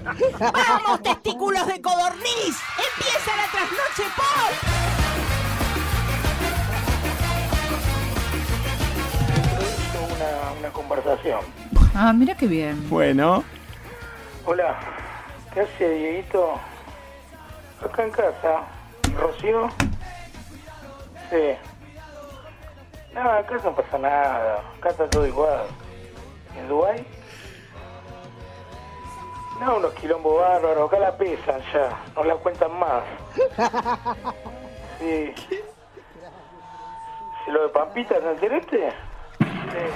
¡Vamos, testículos de codorniz! ¡Empieza la trasnoche pop! Una conversación. Ah, mira qué bien. Bueno. Hola, ¿qué hace Dieguito? Acá en casa. ¿Rocío? Sí. No, acá no pasa nada. Acá está todo igual. ¿En Dubái? No, unos quilombos bárbaros. Acá la pesan ya. No la cuentan más. Sí. ¿Si lo de Pampita te enteraste? Sí.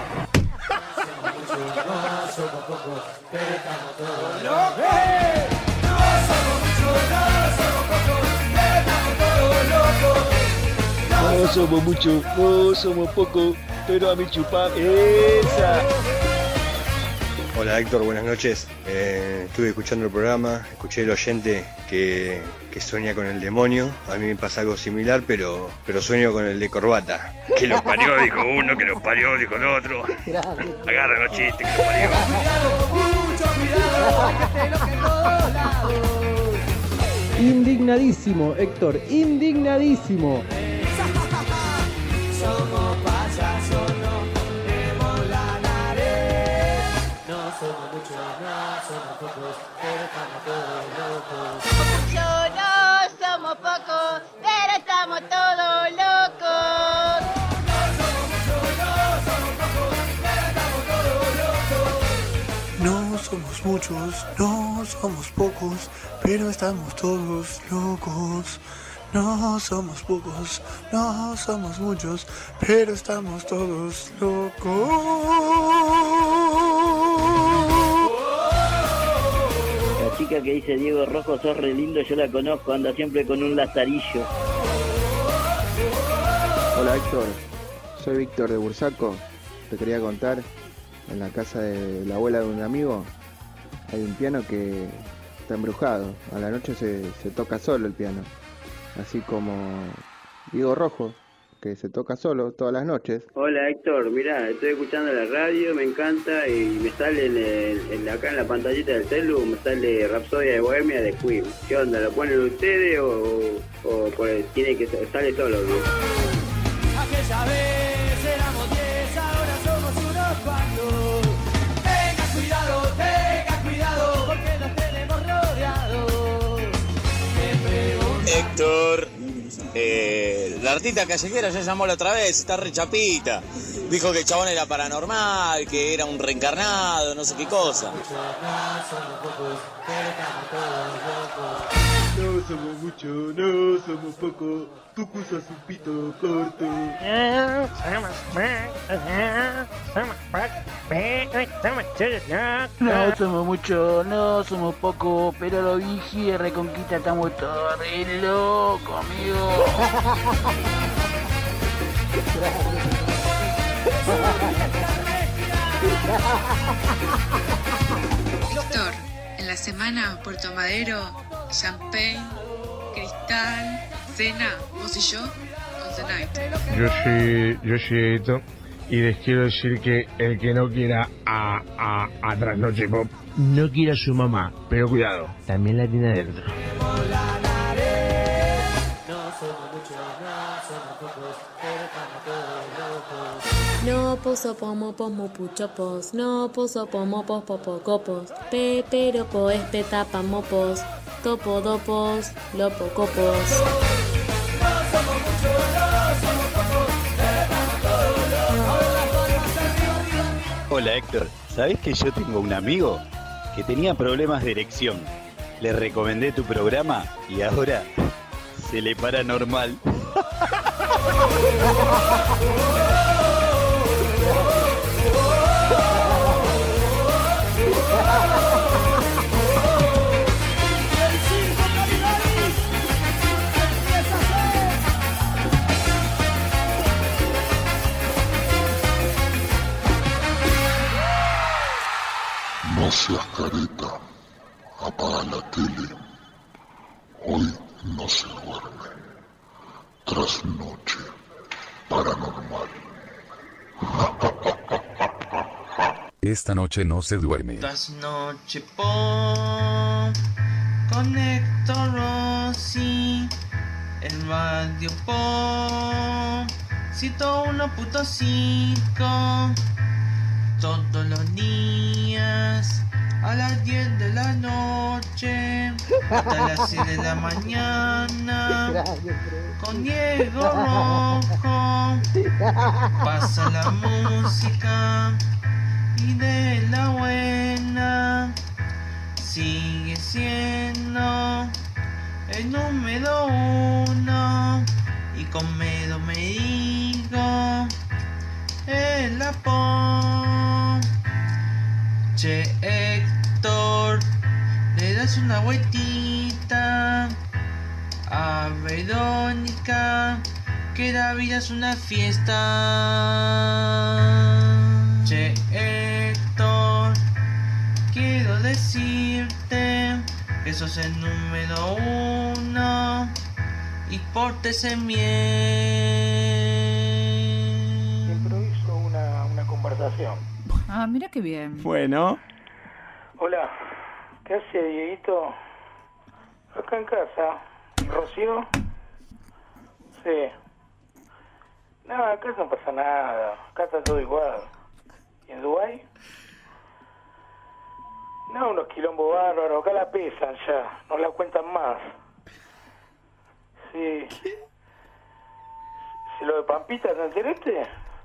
No somos muchos, no somos pocos, pero a mi chupar esa. Hola Héctor, buenas noches. Estuve escuchando el programa, escuché el oyente que sueña con el demonio. A mí me pasa algo similar, pero sueño con el de corbata. Que los parió, dijo uno, que los parió, dijo el otro. Agarra los chistes, que los parió. Indignadísimo, Héctor, indignadísimo. Somos payasos, no tenemos la nariz. No somos muchos, no somos pocos, pero estamos todos locos. No somos pocos, pero estamos todos locos. No somos muchos, no somos pocos, pero estamos todos locos. No somos pocos, no somos muchos, pero estamos todos locos. La chica que dice Diego Rojo, sos re lindo, yo la conozco, anda siempre con un lazarillo. Hola Héctor, soy Víctor de Bursaco. Te quería contar, en la casa de la abuela de un amigo hay un piano que está embrujado. A la noche se toca solo el piano. Así como Diego Rojo, que se toca solo todas las noches. Hola Héctor, mirá, estoy escuchando la radio, me encanta y me sale acá en la pantallita del celu, me sale Rapsodia de Bohemia de Queen. ¿Qué onda? ¿Lo ponen ustedes o tiene que sale solo? Aquella vez éramos 10, ahora somos unos cuantos. Tenga cuidado, porque nos tenemos rodeados. Héctor, la artista callejera ya llamó la otra vez, está re chapita. Dijo que el chabón era paranormal, que era un reencarnado, no sé qué cosa. No somos muchos, no somos pocos, Tucus a su pito corto. No somos muchos, no somos pocos, pero los Vigi de Reconquista estamos todos re locos, amigo. Héctor, en la semana Puerto Madero, Champagne, Cristal, Cena, vos y yo, on the night. Yo soy Eto y les quiero decir que el que no quiera a Trasnoche Pop no quiera a su mamá, pero cuidado, también la tiene adentro. No poso pomo pomo puchopos, no poso pomo pos popocopos, peperopo espeta mopos, topo dopos, lopocopos. Hola Héctor, ¿sabés que yo tengo un amigo que tenía problemas de erección? Le recomendé tu programa y ahora se le para normal. No seas careta, apaga la tele, hoy no se duerme, Trasnoche Paranormal. Esta noche no se duerme. Trasnoche Pop. Radio Pop 101.5 todos los días a las 10 de la noche hasta las 6 de la mañana con Diego Rojo pasa la música y de la buena sigue siendo el número 1 y con Medo me digo el Pop. Che Héctor, le das una vueltita a Verónica, que la vida es una fiesta. Che Héctor, quiero decirte que sos el número 1 y pórtese bien. Improviso una conversación. Ah, mira qué bien. Bueno. Hola, ¿qué hace Dieguito? Acá en casa. ¿Rocío? Sí. No, acá no pasa nada. Acá está todo igual. ¿Y en Dubái? No, unos quilombos bárbaros. Acá la pesan ya. No la cuentan más. Sí. ¿Si lo de Pampita te enteraste?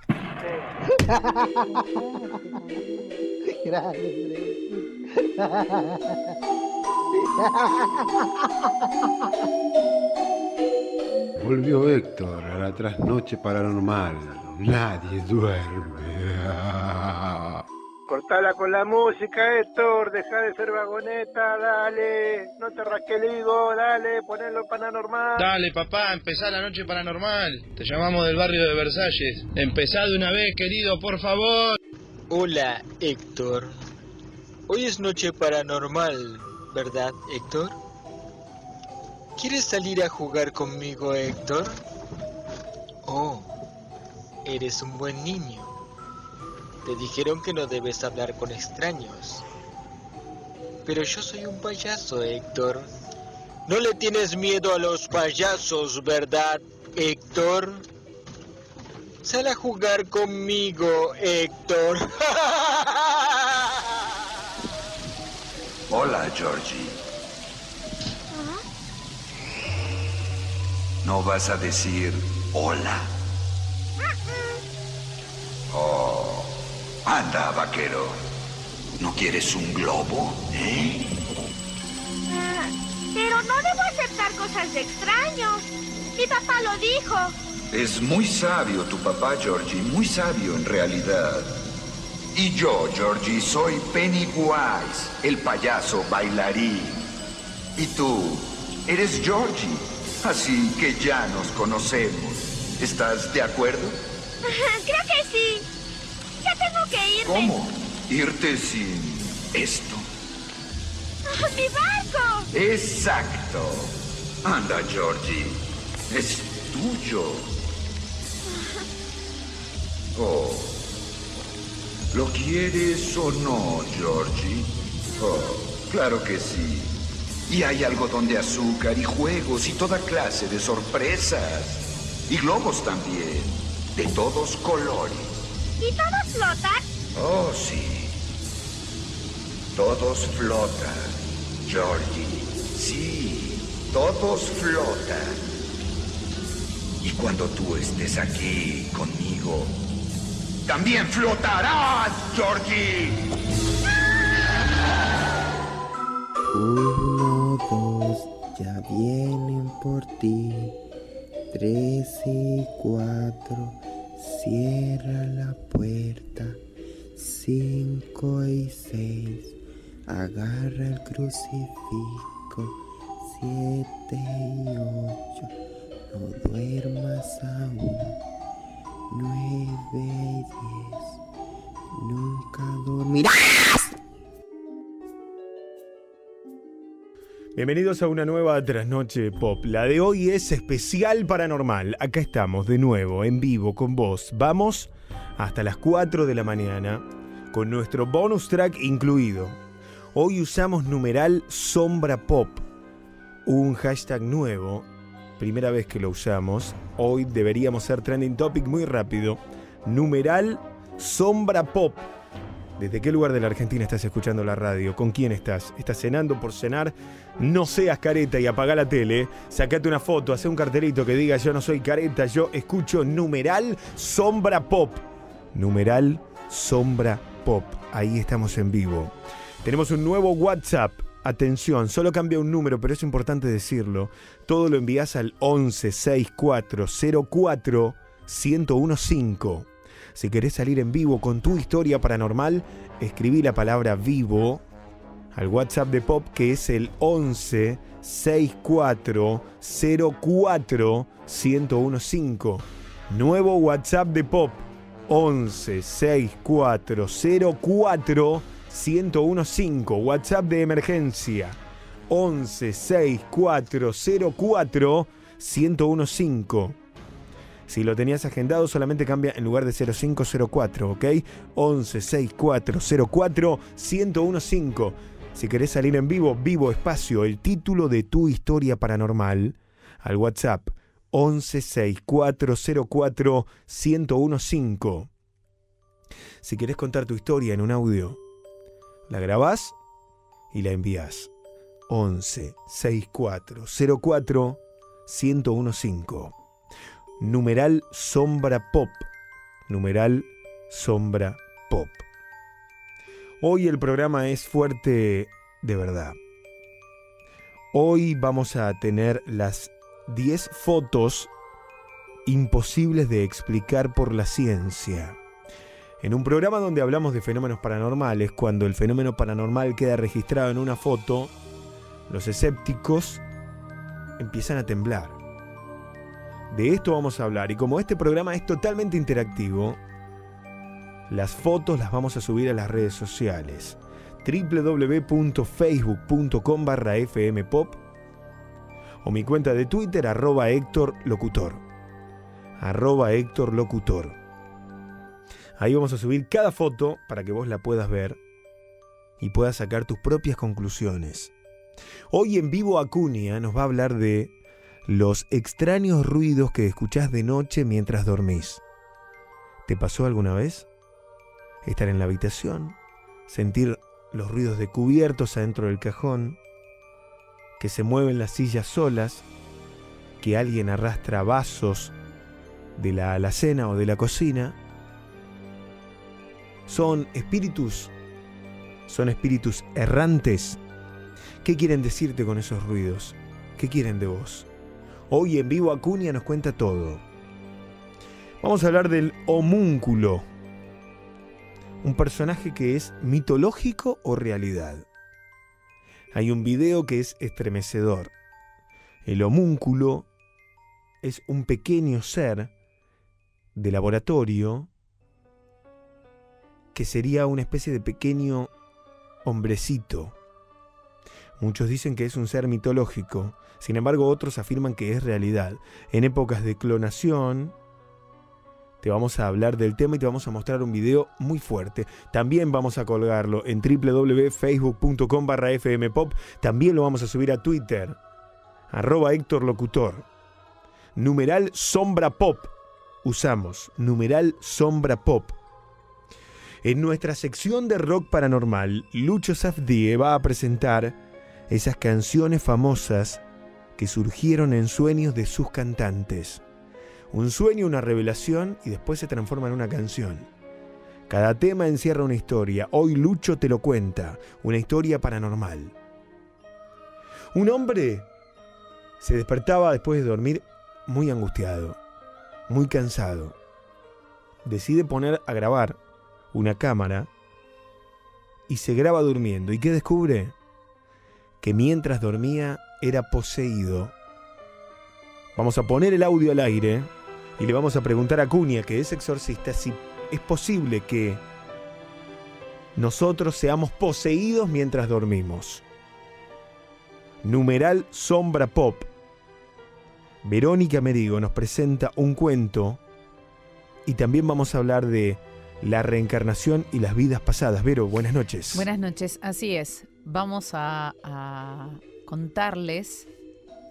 Volvió Héctor a la trasnoche paranormal. Nadie duerme. Cortala con la música, Héctor. Deja de ser vagoneta, dale. No te rasques el higo, dale. Ponelo paranormal. Dale, papá, empezá la noche paranormal. Te llamamos del barrio de Versalles. Empezá de una vez, querido, por favor. Hola, Héctor. Hoy es noche paranormal, ¿verdad, Héctor? ¿Quieres salir a jugar conmigo, Héctor? Oh, eres un buen niño. Te dijeron que no debes hablar con extraños. Pero yo soy un payaso, Héctor. No le tienes miedo a los payasos, ¿verdad, Héctor? Sal a jugar conmigo, Héctor. Hola, Georgie. ¿No vas a decir hola? Oh, anda, vaquero. ¿No quieres un globo, eh? Pero no debo aceptar cosas de extraños. Mi papá lo dijo. Es muy sabio tu papá, Georgie, muy sabio en realidad. Y yo, Georgie, soy Pennywise, el payaso bailarín. Y tú, eres Georgie, así que ya nos conocemos. ¿Estás de acuerdo? Creo que sí. Ya tengo que irme. ¿Cómo? ¿Irte sin esto? ¡Mi barco! Exacto. Anda, Georgie, es tuyo. Oh, ¿lo quieres o no, Georgie? Oh, claro que sí. Y hay algodón de azúcar y juegos y toda clase de sorpresas. Y globos también, de todos colores. ¿Y todos flotan? Oh, sí. Todos flotan, Georgie. Sí, todos flotan. Y cuando tú estés aquí conmigo, también flotarás, Georgie. 1, 2, ya vienen por ti. 3 y 4, cierra la puerta. 5 y 6, agarra el crucifijo. 7 y 8, no duermas aún. 9 y 10, nunca dormirás. Bienvenidos a una nueva trasnoche pop. La de hoy es especial paranormal. Acá estamos de nuevo, en vivo, con vos. Vamos hasta las 4 de la mañana, con nuestro bonus track incluido. Hoy usamos numeral Sombra Pop, un hashtag nuevo, primera vez que lo usamos. Hoy deberíamos ser trending topic muy rápido. Numeral sombra pop. ¿Desde qué lugar de la Argentina estás escuchando la radio? ¿Con quién estás? ¿Estás cenando por cenar? No seas careta y apagá la tele. Sacate una foto, hacé un cartelito que diga yo no soy careta, yo escucho numeral sombra pop. Numeral sombra pop. Ahí estamos en vivo. Tenemos un nuevo WhatsApp. Atención, solo cambia un número, pero es importante decirlo. Todo lo envías al 11 64 04 1015. Si querés salir en vivo con tu historia paranormal, escribí la palabra vivo al WhatsApp de Pop, que es el 11 64 04 1015. Nuevo WhatsApp de Pop, 11 64 04 1015. WhatsApp de emergencia, 11 64 04 1015. Si lo tenías agendado, solamente cambia en lugar de 0504, ¿ok? 11 64 04 1015. Si querés salir en vivo, vivo espacio, el título de tu historia paranormal, al WhatsApp 11 64 04 1015. Si querés contar tu historia en un audio, la grabás y la envías. 11 64 04 1015. Numeral sombra pop. Numeral sombra pop. Hoy el programa es fuerte de verdad. Hoy vamos a tener las 10 fotos imposibles de explicar por la ciencia. En un programa donde hablamos de fenómenos paranormales, cuando el fenómeno paranormal queda registrado en una foto, los escépticos empiezan a temblar. De esto vamos a hablar, y como este programa es totalmente interactivo, las fotos las vamos a subir a las redes sociales. www.facebook.com/fmpop o mi cuenta de Twitter @HéctorLocutor. @HéctorLocutor. Ahí vamos a subir cada foto para que vos la puedas ver y puedas sacar tus propias conclusiones. Hoy en vivo Acuña nos va a hablar de los extraños ruidos que escuchás de noche mientras dormís. ¿Te pasó alguna vez? Estar en la habitación, sentir los ruidos de cubiertos adentro del cajón, que se mueven las sillas solas, que alguien arrastra vasos de la alacena o de la cocina. Son espíritus errantes. ¿Qué quieren decirte con esos ruidos? ¿Qué quieren de vos? Hoy en vivo Acuña nos cuenta todo. Vamos a hablar del homúnculo. Un personaje que es mitológico o realidad. Hay un video que es estremecedor. El homúnculo es un pequeño ser de laboratorio que sería una especie de pequeño hombrecito. Muchos dicen que es un ser mitológico, sin embargo otros afirman que es realidad. En épocas de clonación te vamos a hablar del tema y te vamos a mostrar un video muy fuerte. También vamos a colgarlo en www.facebook.com/fmpop. También lo vamos a subir a Twitter, @HéctorLocutor. Numeral sombra pop. Usamos numeral sombra pop. En nuestra sección de rock paranormal, Lucho Safdie va a presentar esas canciones famosas que surgieron en sueños de sus cantantes. Un sueño, una revelación y después se transforma en una canción. Cada tema encierra una historia. Hoy Lucho te lo cuenta, una historia paranormal. Un hombre se despertaba después de dormir muy angustiado, muy cansado. Decide poner a grabar una cámara y se graba durmiendo. ¿Y qué descubre? Que mientras dormía era poseído. Vamos a poner el audio al aire y le vamos a preguntar a Acuña, que es exorcista, si es posible que nosotros seamos poseídos mientras dormimos. Numeral sombra pop. Verónica Merigo nos presenta un cuento y también vamos a hablar de la reencarnación y las vidas pasadas. Vero, buenas noches. Buenas noches, así es. Vamos a contarles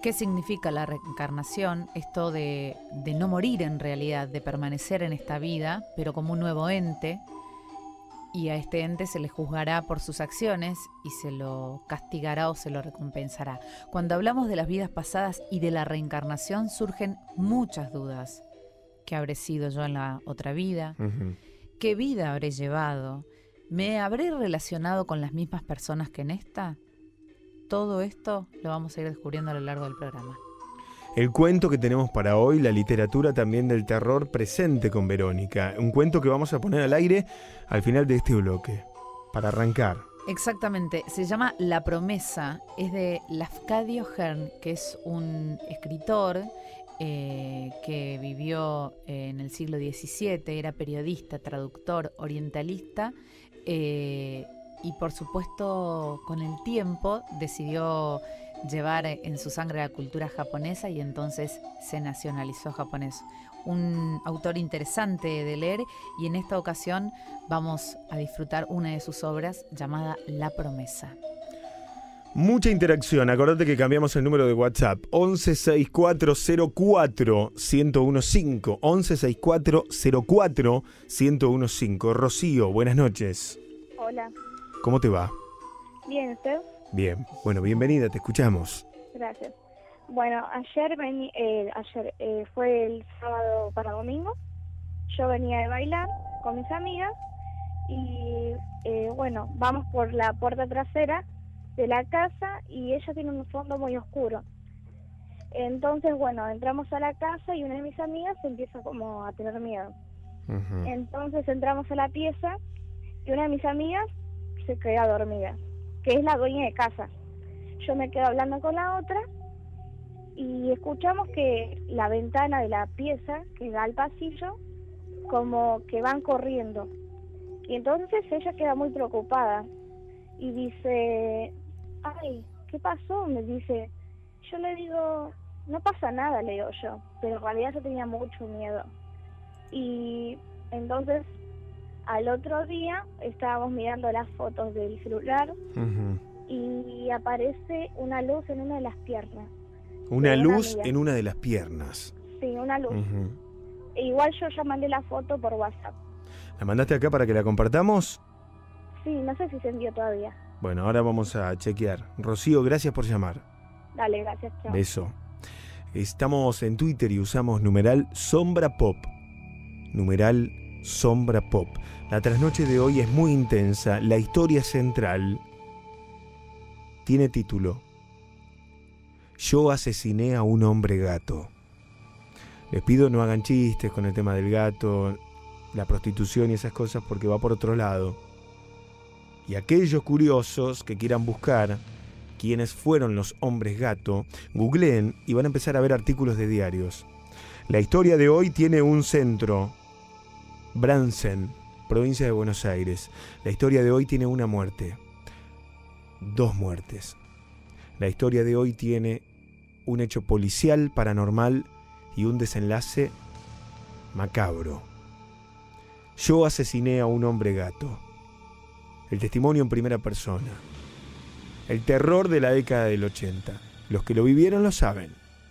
¿Qué significa la reencarnación? Esto de no morir en realidad, de permanecer en esta vida, pero como un nuevo ente, y a este ente se le juzgará por sus acciones y se lo castigará o se lo recompensará. Cuando hablamos de las vidas pasadas y de la reencarnación surgen muchas dudas. ¿Qué habré sido yo en la otra vida? ¿Qué vida habré llevado? ¿Me habré relacionado con las mismas personas que en esta? Todo esto lo vamos a ir descubriendo a lo largo del programa. El cuento que tenemos para hoy, la literatura también del terror presente con Verónica. Un cuento que vamos a poner al aire al final de este bloque, para arrancar. Exactamente, se llama La Promesa, es de Lafcadio Hearn, que es un escritor que vivió en el siglo XVII, era periodista, traductor, orientalista, y por supuesto con el tiempo decidió llevar en su sangre la cultura japonesa y entonces se nacionalizó japonés. Un autor interesante de leer y en esta ocasión vamos a disfrutar una de sus obras llamada La Promesa. Mucha interacción, acordate que cambiamos el número de WhatsApp 116404-1015 116404-1015. Rocío, buenas noches. Hola. ¿Cómo te va? Bien, ¿usted? Bien, bueno, bienvenida, te escuchamos. Gracias. Bueno, ayer fue el sábado para domingo. Yo venía de bailar con mis amigas y bueno, vamos por la puerta trasera de la casa y ella tiene un fondo muy oscuro. Entonces, bueno, entramos a la casa y una de mis amigas empieza como a tener miedo. Entonces entramos a la pieza y una de mis amigas se queda dormida, que es la dueña de casa. Yo me quedo hablando con la otra y escuchamos que la ventana de la pieza que da al pasillo como que van corriendo. Y entonces ella queda muy preocupada y dice, ay, ¿qué pasó? Me dice. Yo le digo, no pasa nada, le digo yo, pero en realidad yo tenía mucho miedo. Y entonces al otro día estábamos mirando las fotos del celular y aparece una luz en una de las piernas. Una luz en una de las piernas. Sí, una luz. Igual yo ya mandé la foto por WhatsApp. ¿La mandaste acá para que la compartamos? Sí, no sé si se envió todavía. Bueno, ahora vamos a chequear. Rocío, gracias por llamar. Dale, gracias, chao. Beso. Estamos en Twitter y usamos numeral Sombra Pop. Numeral Sombra Pop. La trasnoche de hoy es muy intensa. La historia central tiene título: Yo asesiné a un hombre gato. Les pido no hagan chistes con el tema del gato, la prostitución y esas cosas, porque va por otro lado. Y aquellos curiosos que quieran buscar quiénes fueron los hombres gato, googleen y van a empezar a ver artículos de diarios. La historia de hoy tiene un centro: Bransen, provincia de Buenos Aires. La historia de hoy tiene una muerte. 2 muertes. La historia de hoy tiene un hecho policial, paranormal y un desenlace macabro. Yo asesiné a un hombre gato. El testimonio en primera persona. El terror de la década del 80. Los que lo vivieron lo saben.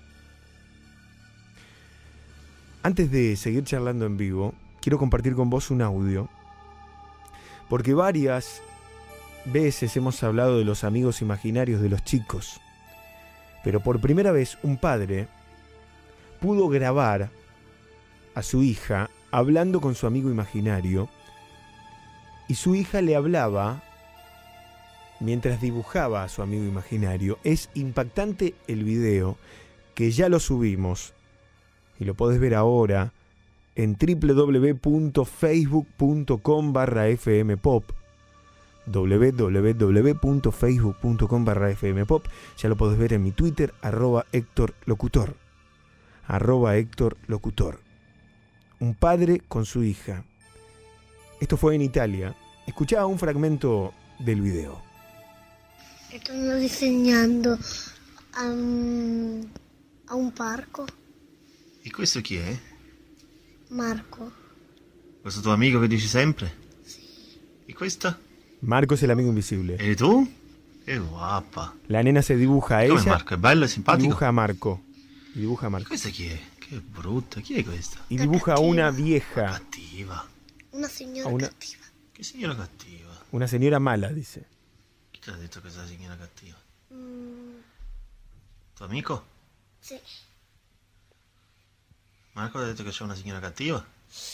Antes de seguir charlando en vivo, quiero compartir con vos un audio, porque varias veces hemos hablado de los amigos imaginarios de los chicos, pero por primera vez un padre pudo grabar a su hija hablando con su amigo imaginario y su hija le hablaba mientras dibujaba a su amigo imaginario. Es impactante el video, que ya lo subimos y lo podés ver ahora en www.facebook.com/fmpop. www.facebook.com/fmpop. Ya lo podés ver en mi Twitter, @HéctorLocutor. @HéctorLocutor. Un padre con su hija. Esto fue en Italia. Escuchaba un fragmento del video. Sto disegnando a un parco. E questo chi è? Marco. Questo tuo amico che dici sempre? Sì. E questo? Marco es el amigo invisible. ¿Y tú? Qué guapa. La nena se dibuja a Come ella. Marco, è bello e simpatico. Dibuja a Marco. Y dibuja a Marco. Questa chi è? Che brutta. Chi è questa? Y dibuja a una vieja. Cattiva. Una señora A una- cattiva. Che signora cattiva? Una señora mala, dice. Chi ti ha detto che è la signora cattiva? Mm, ¿Tu amico? sí. Marco ti ha detto che c'è una signora cattiva?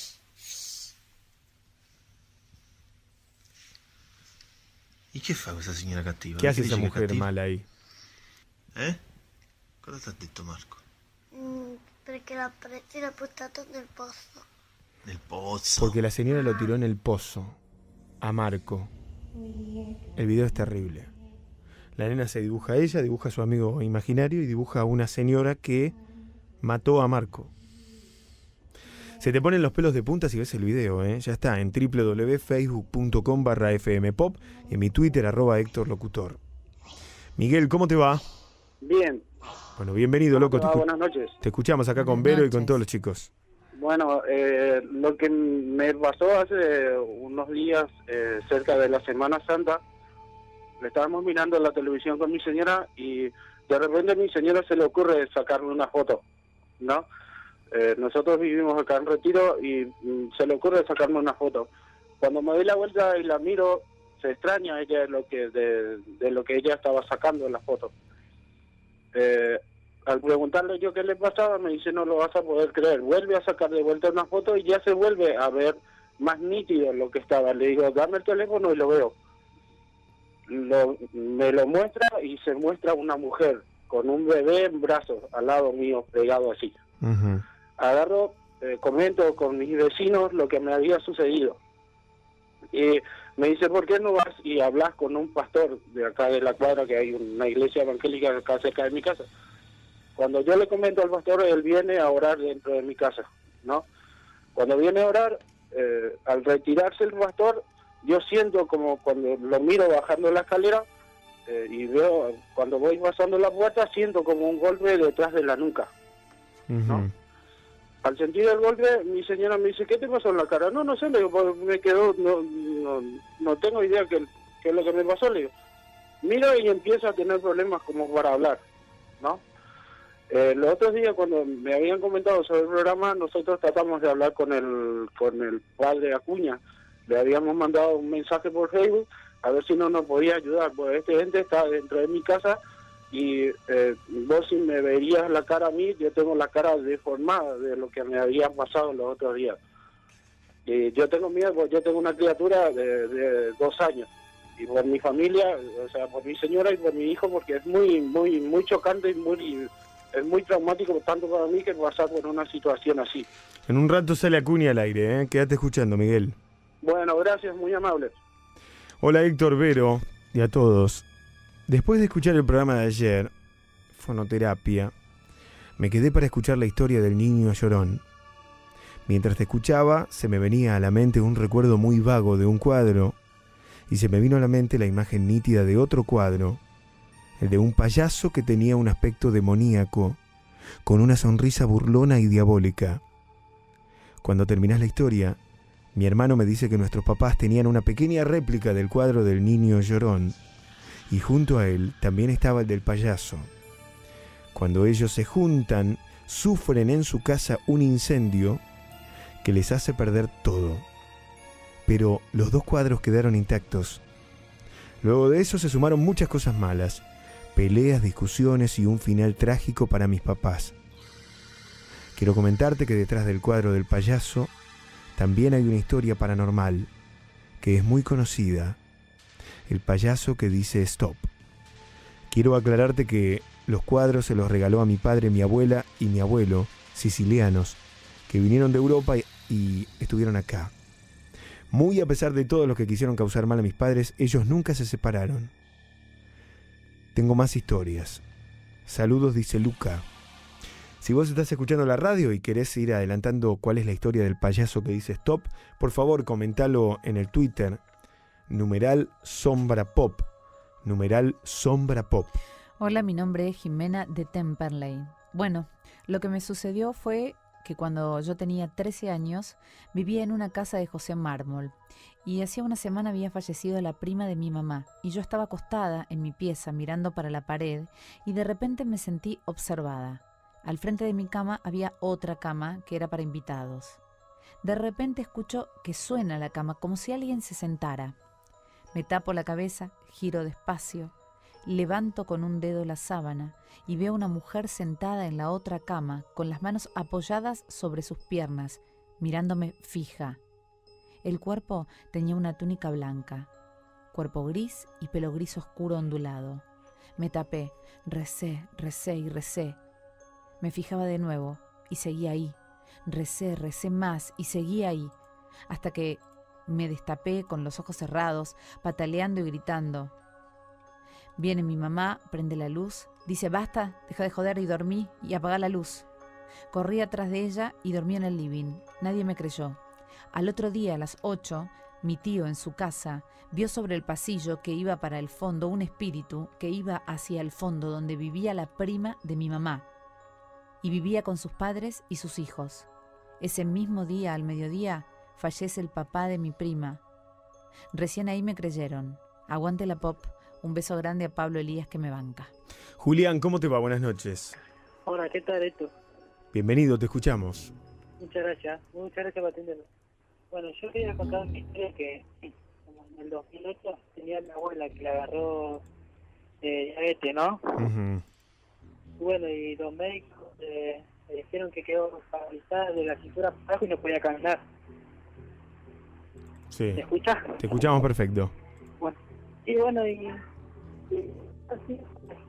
E che fa questa signora cattiva? ¿Qué hace Perché esa dice che è mujer cattiva? mala ahí? Cosa ti ha detto Marco? Perché la prete l'ha buttato nel posto. Nel pozzo. Porque la señora lo tiró en el pozo a Marco. El video es terrible. La nena se dibuja a ella, dibuja a su amigo imaginario y dibuja a una señora que mató a Marco. Se te ponen los pelos de punta si ves el video, ¿eh? Ya está en www.facebook.com/fmpop y en mi Twitter @HéctorLocutor. Miguel, ¿cómo te va? Bien. Bueno, bienvenido, loco. Buenas noches. Te escuchamos acá con Vero y con todos los chicos. Bueno, lo que me pasó hace unos días, cerca de la Semana Santa, le estábamos mirando la televisión con mi señora y de repente a mi señora se le ocurre sacarme una foto, ¿no? Nosotros vivimos acá en Retiro y se le ocurre sacarme una foto. Cuando me doy la vuelta y la miro, se extraña ella de lo que ella estaba sacando en la foto. Al preguntarle yo qué le pasaba, me dice: no lo vas a poder creer. Vuelve a sacar de vuelta una foto y ya se vuelve a ver más nítido lo que estaba. Le digo: dame el teléfono y lo veo. Me lo muestra y se muestra una mujer con un bebé en brazos al lado mío, pegado así. Agarro, comento con mis vecinos lo que me había sucedido. Y me dice: ¿por qué no vas y hablas con un pastor de acá de la cuadra, que hay una iglesia evangélica acá cerca de mi casa? Cuando yo le comento al pastor, él viene a orar dentro de mi casa, ¿no? Cuando viene a orar, al retirarse el pastor, yo siento como cuando lo miro bajando la escalera y veo, cuando voy pasando la puerta, siento como un golpe detrás de la nuca, ¿no? Al sentir el golpe, mi señora me dice: ¿qué te pasó en la cara? No sé, le digo, pues me quedó, no tengo idea qué es lo que me pasó, le digo. Miro y empiezo a tener problemas como para hablar, ¿no? Los otros días, cuando me habían comentado sobre el programa, nosotros tratamos de hablar con el padre Acuña. Le habíamos mandado un mensaje por Facebook a ver si no nos podía ayudar, porque este ente está dentro de mi casa y vos, si me verías la cara a mí, yo tengo la cara deformada de lo que me había pasado los otros días. Y yo tengo miedo porque yo tengo una criatura de 2 años. Y por mi familia, o sea, por mi señora y por mi hijo, porque es muy chocante y es muy traumático tanto para mí que pasar por una situación así. En un rato sale Acuña al aire, ¿eh? Quédate escuchando, Miguel. Bueno, gracias, muy amable. Hola Héctor, Vero y a todos. Después de escuchar el programa de ayer, Fonoterapia, me quedé para escuchar la historia del niño llorón. Mientras te escuchaba, se me venía a la mente un recuerdo muy vago de un cuadro y se me vino a la mente la imagen nítida de otro cuadro, el de un payaso que tenía un aspecto demoníaco, con una sonrisa burlona y diabólica. Cuando terminás la historia, mi hermano me dice que nuestros papás tenían una pequeña réplica del cuadro del niño llorón, y junto a él también estaba el del payaso. Cuando ellos se juntan, sufren en su casa un incendio que les hace perder todo. Pero los 2 cuadros quedaron intactos. Luego de eso se sumaron muchas cosas malas, peleas, discusiones y un final trágico para mis papás. Quiero comentarte que detrás del cuadro del payaso también hay una historia paranormal que es muy conocida: el payaso que dice stop. Quiero aclararte que los cuadros se los regaló a mi padre, mi abuela y mi abuelo, sicilianos, que vinieron de Europa y estuvieron acá. Muy a pesar de todos los que quisieron causar mal a mis padres, ellos nunca se separaron. Tengo más historias. Saludos, dice Luca. Si vos estás escuchando la radio y querés ir adelantando cuál es la historia del payaso que dice stop, por favor comentalo en el Twitter, #SombraPop. #SombraPop. Hola, mi nombre es Jimena de Temperley. Bueno, lo que me sucedió fue que cuando yo tenía 13 años vivía en una casa de José Mármol y hacía una semana había fallecido la prima de mi mamá y yo estaba acostada en mi pieza mirando para la pared y de repente me sentí observada. Al frente de mi cama había otra cama que era para invitados. De repente escucho que suena la cama como si alguien se sentara. Me tapo la cabeza, giro despacio, levanto con un dedo la sábana y veo una mujer sentada en la otra cama con las manos apoyadas sobre sus piernas, mirándome fija. El cuerpo tenía una túnica blanca, cuerpo gris y pelo gris oscuro ondulado. Me tapé, recé y recé. Me fijaba de nuevo y seguía ahí. Recé más y seguía ahí, hasta que me destapé con los ojos cerrados, pataleando y gritando. Viene mi mamá, prende la luz, dice basta, deja de joder y dormí y apaga la luz. Corrí atrás de ella y dormí en el living. Nadie me creyó. Al otro día, a las 8, mi tío en su casa vio sobre el pasillo que iba para el fondo un espíritu que iba hacia el fondo donde vivía la prima de mi mamá y vivía con sus padres y sus hijos. Ese mismo día, al mediodía, fallece el papá de mi prima. Recién ahí me creyeron. Aguante la pop. Un beso grande a Pablo Elías que me banca. Julián, ¿cómo te va? Buenas noches. Hola, ¿qué tal esto? Bienvenido, te escuchamos. Muchas gracias por atenderme. Bueno, yo quería contar una historia que como en el 2008 tenía mi abuela que le agarró diabetes, ¿no? Uh-huh. Bueno, y los médicos le dijeron que quedó paralizada de la cintura para abajo y no podía caminar. Sí. ¿Me escuchas? Te escuchamos perfecto. Bueno, y bueno, y así.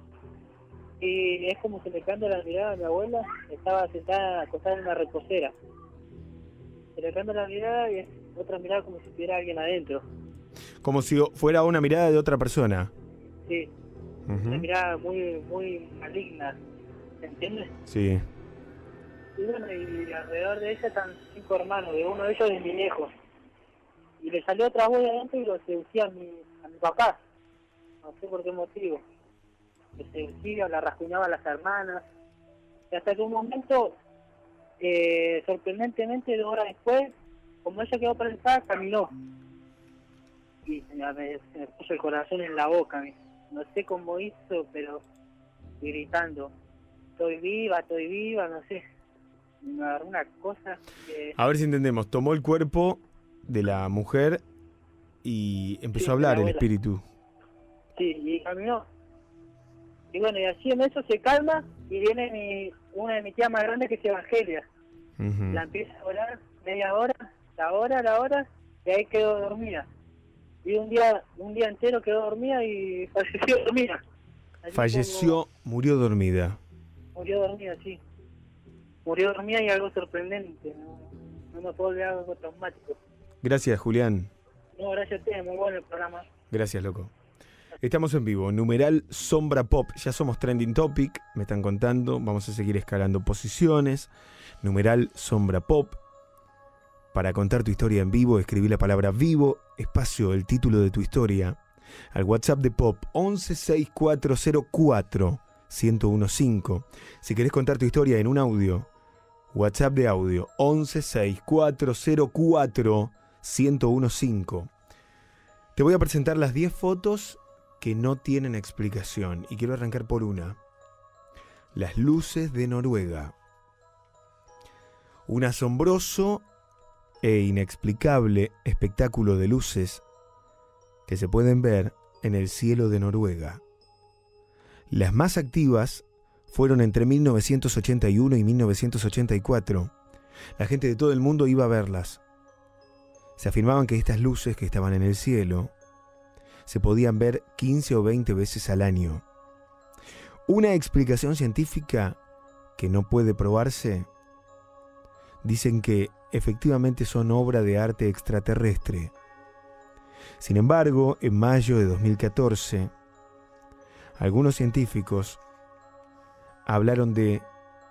Y es como se me cambia la mirada a mi abuela, estaba sentada acostada en una reposera. Se le cambia la mirada y es otra mirada como si tuviera alguien adentro. Como si fuera una mirada de otra persona. Sí, una mirada muy maligna, ¿entiendes? Sí. Y bueno, y alrededor de ella están 5 hermanos, de uno de ellos de mi viejo. Y le salió otra voz de adentro y lo seducía a mi papá. No sé por qué motivo. Le seducía, la rasguñaba a las hermanas. Y hasta que un momento, sorprendentemente, 2 horas después, como ella quedó paralizada, caminó. Y se me puso el corazón en la boca. No sé cómo hizo, pero gritando, estoy viva, no sé. Una cosa que... A ver si entendemos, tomó el cuerpo de la mujer y empezó a hablar el espíritu. Sí, y caminó. Y bueno, y así en eso se calma y viene una de mis tías más grandes que es Evangelia. Uh-huh. La empieza a orar media hora, la hora, y ahí quedó dormida. Y un día entero quedó dormida y falleció dormida. Así falleció, murió dormida. Murió dormida, sí. Murió dormida y algo sorprendente. No me puedo olvidar algo traumático. Gracias, Julián. No, gracias a ustedes, muy bueno el programa. Gracias, loco. Estamos en vivo, numeral Sombra Pop, ya somos trending topic, me están contando, vamos a seguir escalando posiciones. Numeral Sombra Pop. Para contar tu historia en vivo, escribí la palabra vivo, espacio, el título de tu historia, al WhatsApp de Pop 116404-1015. Si querés contar tu historia en un audio, WhatsApp de audio 116404-1015. Te voy a presentar las 10 fotos que no tienen explicación y quiero arrancar por una. Las luces de Noruega. Un asombroso e inexplicable espectáculo de luces que se pueden ver en el cielo de Noruega. Las más activas fueron entre 1981 y 1984. La gente de todo el mundo iba a verlas. Se afirmaban que estas luces que estaban en el cielo se podían ver 15 o 20 veces al año. Una explicación científica que no puede probarse. Dicen que efectivamente son obra de arte extraterrestre. Sin embargo, en mayo de 2014, algunos científicos hablaron de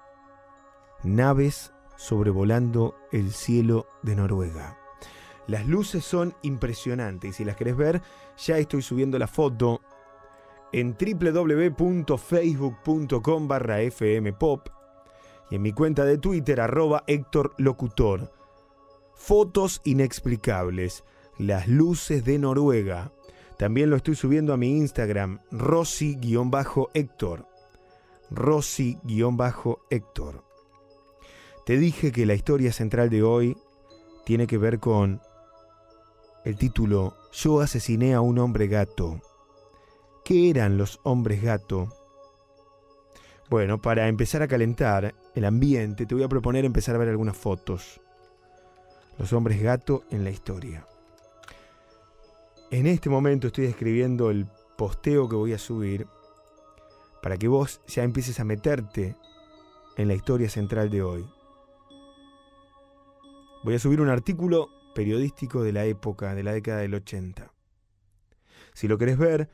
naves sobrevolando el cielo de Noruega. Las luces son impresionantes y si las querés ver, ya estoy subiendo la foto en www.facebook.com/fmpop Y en mi cuenta de Twitter, @HéctorLocutor. Fotos inexplicables. Las luces de Noruega. También lo estoy subiendo a mi Instagram, Rosy-Héctor. Rosy-Héctor. Te dije que la historia central de hoy tiene que ver con el título Yo asesiné a un hombre gato. ¿Qué eran los hombres gato? Bueno, para empezar a calentar el ambiente, te voy a proponer empezar a ver algunas fotos. Los hombres gato en la historia. En este momento estoy escribiendo el posteo que voy a subir para que vos ya empieces a meterte en la historia central de hoy. Voy a subir un artículo periodístico de la época, de la década del 80. Si lo querés ver,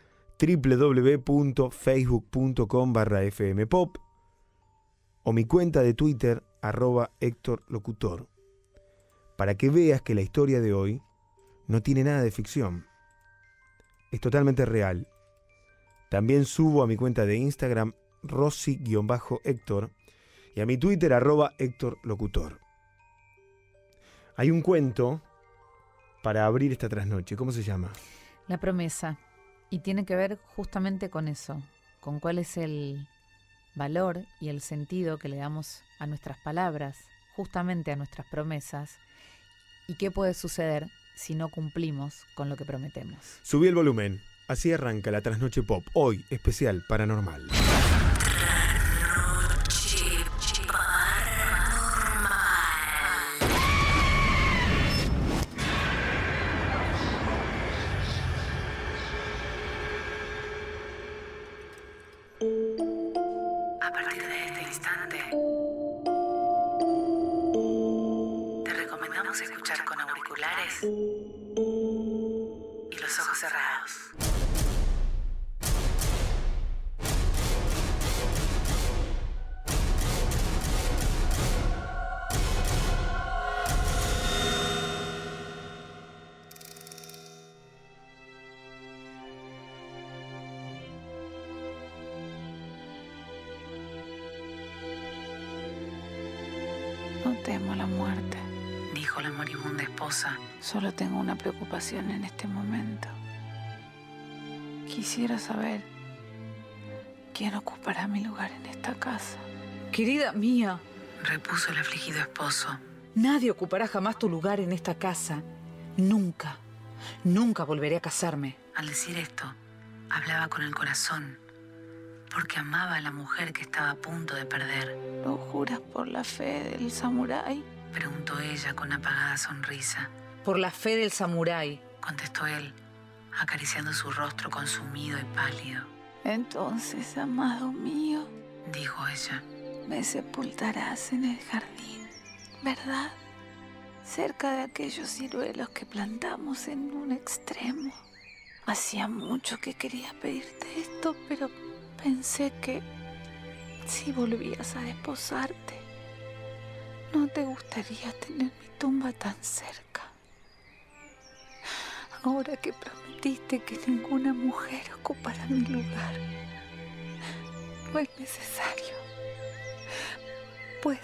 www.facebook.com/fmpop o mi cuenta de Twitter, @HéctorLocutor, para que veas que la historia de hoy no tiene nada de ficción. Es totalmente real. También subo a mi cuenta de Instagram, Rosy-Héctor, y a mi Twitter, @HéctorLocutor. Hay un cuento para abrir esta trasnoche. ¿Cómo se llama? La promesa. Y tiene que ver justamente con eso, con cuál es el valor y el sentido que le damos a nuestras palabras, justamente a nuestras promesas, y qué puede suceder si no cumplimos con lo que prometemos. Subí el volumen. Así arranca la Trasnoche Pop. Hoy, especial Paranormal. A partir de este instante, te recomendamos escuchar con auriculares y los ojos cerrados. No temo la muerte, Dijo la moribunda esposa. solo tengo una preocupación en este momento. Quisiera saber quién ocupará mi lugar en esta casa. Querida mía, Repuso el afligido esposo. nadie ocupará jamás tu lugar en esta casa. Nunca, nunca volveré a casarme. Al decir esto, hablaba con el corazón, porque amaba a la mujer que estaba a punto de perder. ¿Lo juras por la fe del samurái? Preguntó ella con apagada sonrisa. Por la fe del samurái, Contestó él, acariciando su rostro consumido y pálido. Entonces, amado mío, Dijo ella. me sepultarás en el jardín, ¿verdad? Cerca de aquellos ciruelos que plantamos en un extremo. Hacía mucho que quería pedirte esto, pero pensé que si volvías a desposarte, no te gustaría tener mi tumba tan cerca. Ahora que prometiste que ninguna mujer ocupará mi lugar, no es necesario. Pues,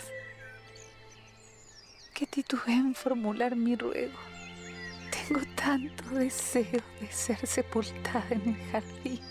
que titubeé en formular mi ruego. Tengo tanto deseo de ser sepultada en el jardín.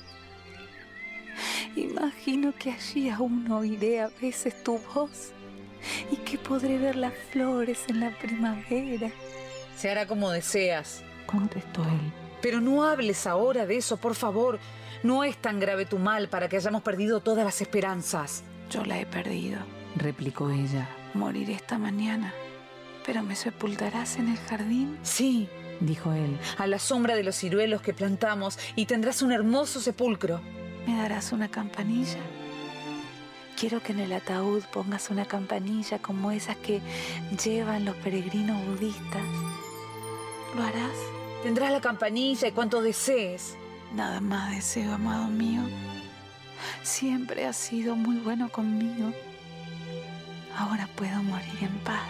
Imagino que allí aún oiré a veces tu voz y que podré ver las flores en la primavera. se hará como deseas. Contestó él. Pero no hables ahora de eso, por favor. No es tan grave tu mal para que hayamos perdido todas las esperanzas. Yo la he perdido, Replicó ella. moriré esta mañana. ¿Pero me sepultarás en el jardín? Sí, Dijo él. a la sombra de los ciruelos que plantamos, y tendrás un hermoso sepulcro. ¿Me darás una campanilla? Quiero que en el ataúd pongas una campanilla como esas que llevan los peregrinos budistas. ¿Lo harás? Tendrás la campanilla y cuanto desees. Nada más deseo, amado mío. Siempre has sido muy bueno conmigo. Ahora puedo morir en paz.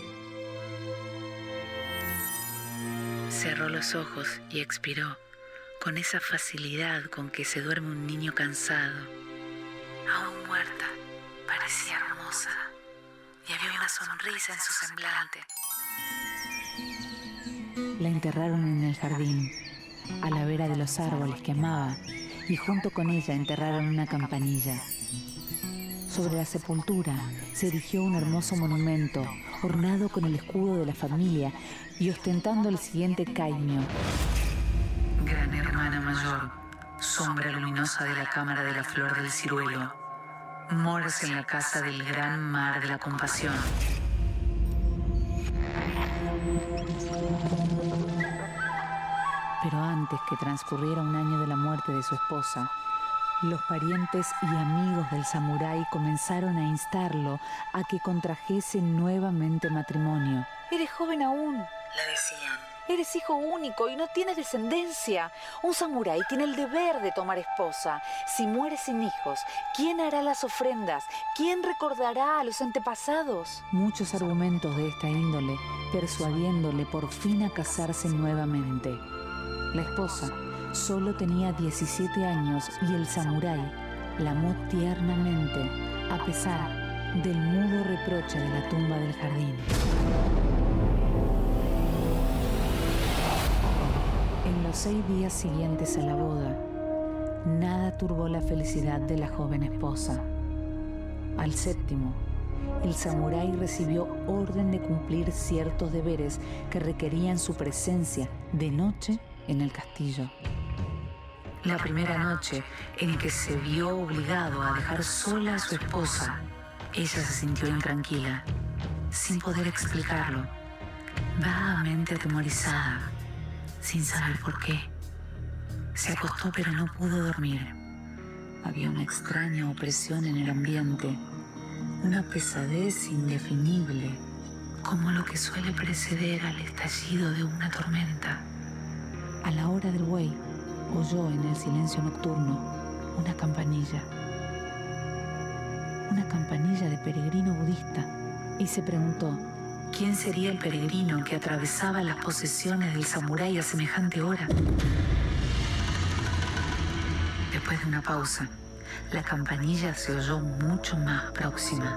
Cerró los ojos y expiró, con esa facilidad con que se duerme un niño cansado. Aún muerta, parecía hermosa. y había una sonrisa en su semblante. La enterraron en el jardín, a la vera de los árboles que amaba, y junto con ella enterraron una campanilla. Sobre la sepultura se erigió un hermoso monumento, ornado con el escudo de la familia y ostentando el siguiente caimio: Gran hermana mayor, sombra luminosa de la cámara de la flor del ciruelo, moras en la casa del gran mar de la compasión. Pero antes que transcurriera un año de la muerte de su esposa, los parientes y amigos del samurái comenzaron a instarlo a que contrajese nuevamente matrimonio. «Eres joven aún», le decían. «Eres hijo único y no tienes descendencia. Un samurái tiene el deber de tomar esposa. Si mueres sin hijos, ¿quién hará las ofrendas? ¿Quién recordará a los antepasados?». Muchos argumentos de esta índole, persuadiéndole por fin a casarse nuevamente. La esposa solo tenía 17 años y el samurái la amó tiernamente, a pesar del mudo reproche de la tumba del jardín. En los 6 días siguientes a la boda, nada turbó la felicidad de la joven esposa. Al 7º, el samurái recibió orden de cumplir ciertos deberes que requerían su presencia de noche en el castillo. La primera noche en que se vio obligado a dejar sola a su esposa, ella se sintió intranquila, sin poder explicarlo, vagamente atemorizada, sin saber por qué. Se acostó pero no pudo dormir. Había una extraña opresión en el ambiente, una pesadez indefinible, como lo que suele preceder al estallido de una tormenta. A la hora del buey, oyó en el silencio nocturno una campanilla de peregrino budista, y se preguntó quién sería el peregrino que atravesaba las posesiones del samurái a semejante hora. Después de una pausa, la campanilla se oyó mucho más próxima.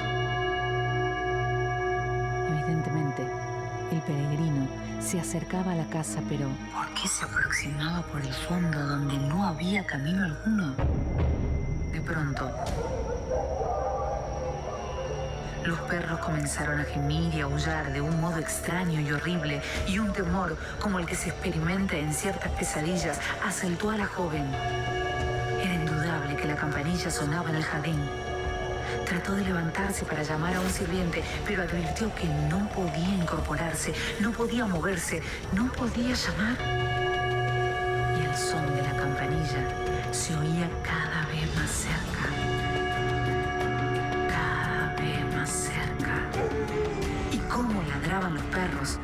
Evidentemente, el peregrino se acercaba a la casa, pero ¿por qué se aproximaba por el fondo donde no había camino alguno? De pronto, los perros comenzaron a gemir y a aullar de un modo extraño y horrible, y un temor, como el que se experimenta en ciertas pesadillas, asaltó a la joven. Era indudable que la campanilla sonaba en el jardín. Trató de levantarse para llamar a un sirviente, pero advirtió que no podía incorporarse, no podía moverse, no podía llamar. Y el son de la campanilla se oía cada vez más cerca. Cada vez más cerca. Y cómo ladraban los perros.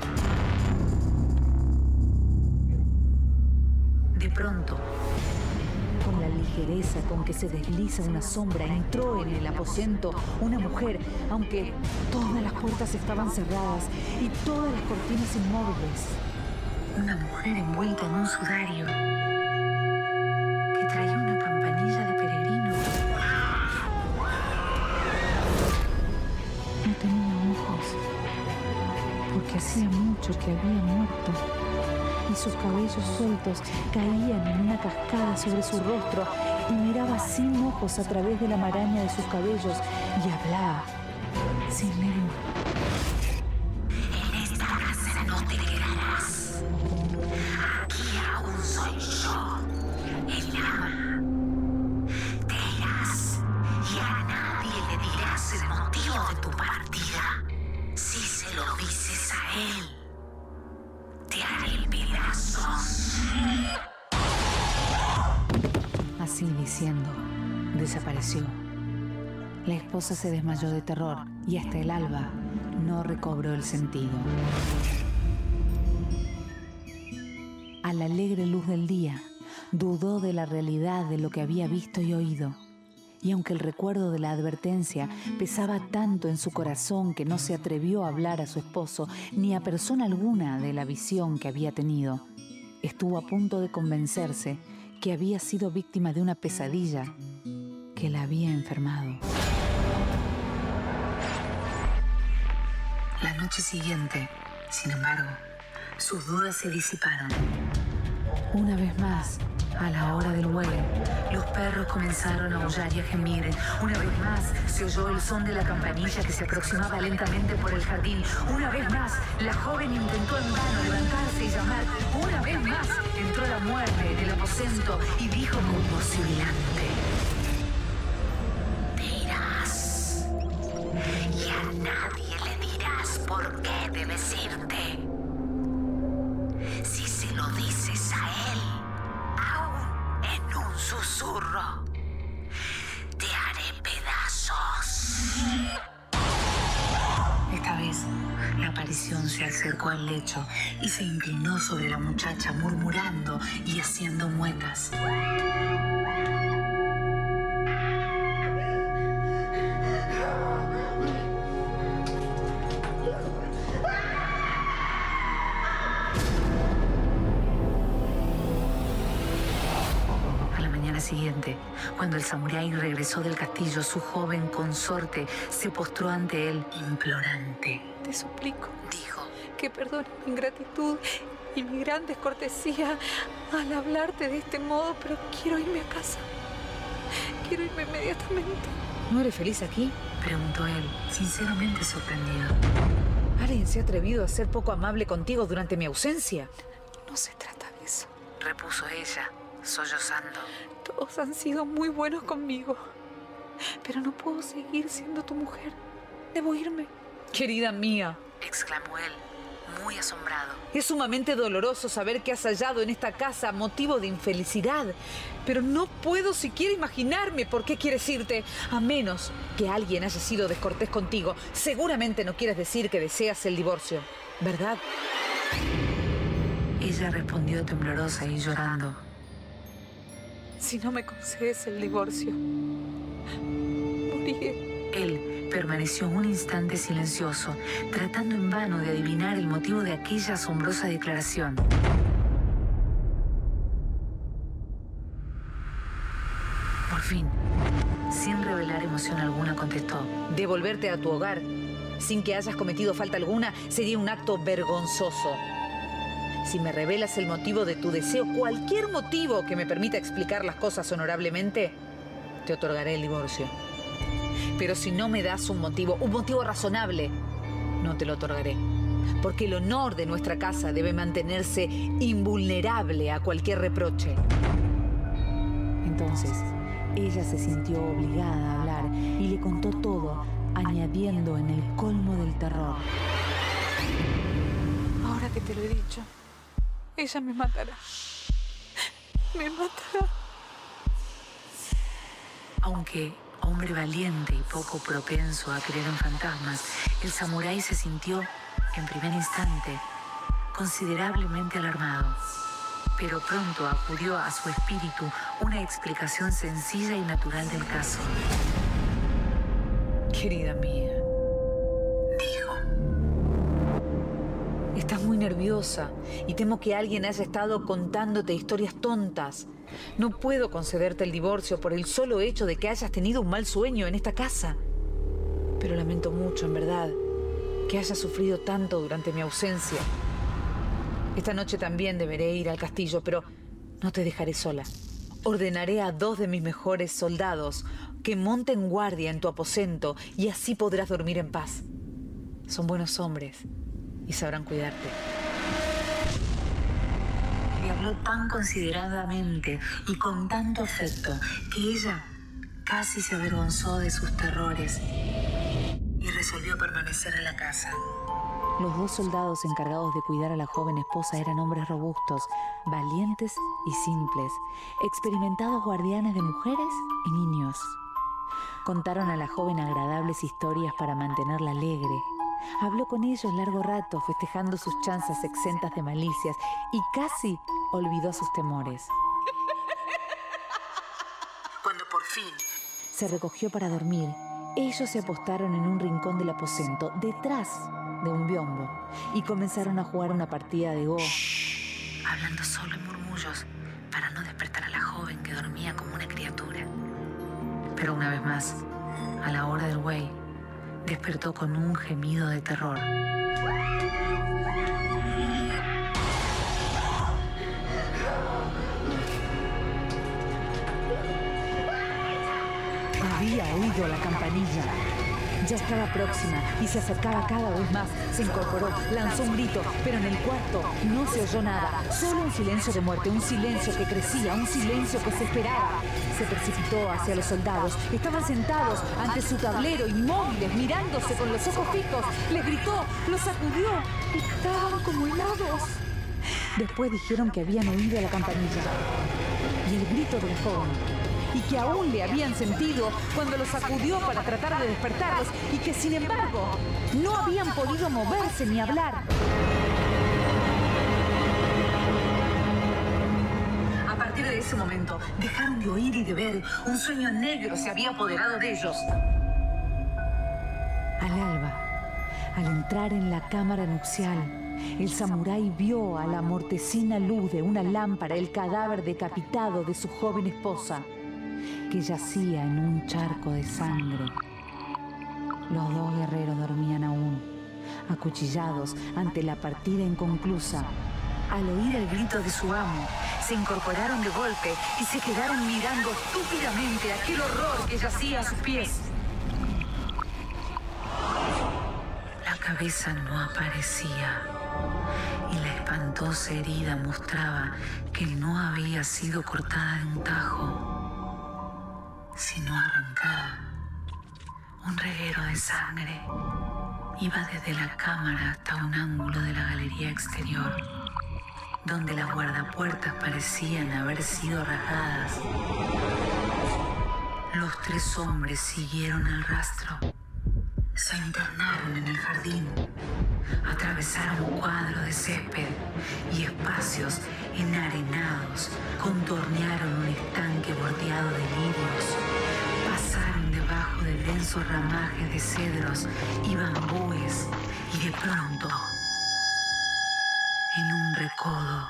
De pronto, con la ligereza con que se desliza una sombra, entró en el aposento una mujer, aunque todas las puertas estaban cerradas y todas las cortinas inmóviles. Una mujer envuelta en un sudario que traía una campanilla de peregrino. No tenía ojos, porque hacía mucho que había muerto, y sus cabellos sueltos caían en una cascada sobre su rostro, y miraba sin ojos a través de la maraña de sus cabellos y hablaba sin lengua. En esta casa no te quedarás. Aquí aún soy yo, el ama. Te irás y a nadie le dirás el motivo de tu partida. Si se lo dices a él, te haré pedazos. Así diciendo, desapareció. La esposa se desmayó de terror y hasta el alba no recobró el sentido. A la alegre luz del día, dudó de la realidad de lo que había visto y oído. Y aunque el recuerdo de la advertencia pesaba tanto en su corazón que no se atrevió a hablar a su esposo ni a persona alguna de la visión que había tenido, estuvo a punto de convencerse que había sido víctima de una pesadilla que la había enfermado. La noche siguiente, sin embargo, sus dudas se disiparon. Una vez más, a la hora del vuelo, los perros comenzaron a aullar y a gemir. Una vez más, se oyó el son de la campanilla que se aproximaba lentamente por el jardín. Una vez más, la joven intentó en vano levantarse y llamar. Una vez más, entró la muerte en el aposento y dijo con voz sibilante: te irás. Y a nadie le dirás por qué debes irte. Si se lo dices a él, aún en un susurro, te haré pedazos. Esta vez, la aparición se acercó al lecho y se inclinó sobre la muchacha, murmurando y haciendo muecas. Siguiente, cuando el samurái regresó del castillo, su joven consorte se postró ante él implorante. Te suplico, dijo, que perdones mi ingratitud y mi gran descortesía al hablarte de este modo, pero quiero irme a casa. Quiero irme inmediatamente. ¿No eres feliz aquí?, preguntó él, sinceramente sorprendido. ¿Alguien se ha atrevido a ser poco amable contigo durante mi ausencia? No se trata de eso, repuso ella, sollozando. Todos han sido muy buenos conmigo, pero no puedo seguir siendo tu mujer. Debo irme. Querida mía, exclamó él, muy asombrado. Es sumamente doloroso saber que has hallado en esta casa motivo de infelicidad, pero no puedo siquiera imaginarme por qué quieres irte, a menos que alguien haya sido descortés contigo. Seguramente no quieres decir que deseas el divorcio, ¿verdad? Ella respondió temblorosa y llorando. Si no me concedes el divorcio, moriré. Él permaneció un instante silencioso, tratando en vano de adivinar el motivo de aquella asombrosa declaración. Por fin, sin revelar emoción alguna, contestó: devolverte a tu hogar sin que hayas cometido falta alguna sería un acto vergonzoso. Si me revelas el motivo de tu deseo, cualquier motivo que me permita explicar las cosas honorablemente, te otorgaré el divorcio. Pero si no me das un motivo razonable, no te lo otorgaré. Porque el honor de nuestra casa debe mantenerse invulnerable a cualquier reproche. Entonces, ella se sintió obligada a hablar y le contó todo, añadiendo en el colmo del terror: ahora que te lo he dicho, ella me matará. Me matará. Aunque hombre valiente y poco propenso a creer en fantasmas, el samurái se sintió, en primer instante, considerablemente alarmado. Pero pronto acudió a su espíritu una explicación sencilla y natural del caso. Querida mía, dijo, estás muy nerviosa y temo que alguien haya estado contándote historias tontas. No puedo concederte el divorcio por el solo hecho de que hayas tenido un mal sueño en esta casa. Pero lamento mucho, en verdad, que hayas sufrido tanto durante mi ausencia. Esta noche también deberé ir al castillo, pero no te dejaré sola. Ordenaré a 2 de mis mejores soldados que monten guardia en tu aposento y así podrás dormir en paz. Son buenos hombres y sabrán cuidarte. Le habló tan consideradamente y con tanto afecto que ella casi se avergonzó de sus terrores y resolvió permanecer en la casa. Los 2 soldados encargados de cuidar a la joven esposa eran hombres robustos, valientes y simples, experimentados guardianes de mujeres y niños. Contaron a la joven agradables historias para mantenerla alegre. Habló con ellos largo rato, festejando sus chanzas exentas de malicias, y casi olvidó sus temores. Cuando por fin se recogió para dormir, ellos se apostaron en un rincón del aposento, detrás de un biombo, y comenzaron a jugar una partida de Go, hablando solo en murmullos para no despertar a la joven que dormía como una criatura. Pero una vez más, a la hora del güey, despertó con un gemido de terror. Había oído la campanilla. Ya estaba próxima y se acercaba cada vez más. Se incorporó, lanzó un grito, pero en el cuarto no se oyó nada. Solo un silencio de muerte, un silencio que crecía, un silencio que se esperaba. Se precipitó hacia los soldados. Estaban sentados ante su tablero, inmóviles, mirándose con los ojos fijos. Les gritó, los sacudió. Estaban como helados. Después dijeron que habían oído la campanilla y el grito del joven, y que aún le habían sentido cuando los sacudió para tratar de despertarlos, y que sin embargo no habían podido moverse ni hablar. A partir de ese momento dejaron de oír y de ver. Un sueño negro se había apoderado de ellos. Al alba, al entrar en la cámara nupcial, el samurái vio a la mortecina luz de una lámpara el cadáver decapitado de su joven esposa, que yacía en un charco de sangre. Los dos guerreros dormían aún, acuchillados ante la partida inconclusa. Al oír el grito de su amo, se incorporaron de golpe y se quedaron mirando estúpidamente aquel horror que yacía a sus pies. La cabeza no aparecía y la espantosa herida mostraba que no había sido cortada de un tajo, sino arrancada. Un reguero de sangre iba desde la cámara hasta un ángulo de la galería exterior, donde las guardapuertas parecían haber sido rasgadas. Los tres hombres siguieron el rastro. Se internaron en el jardín, atravesaron un cuadro de césped y espacios enarenados, contornearon un estanque bordeado de lirios, pasaron debajo de densos ramajes de cedros y bambúes, y de pronto, en un recodo,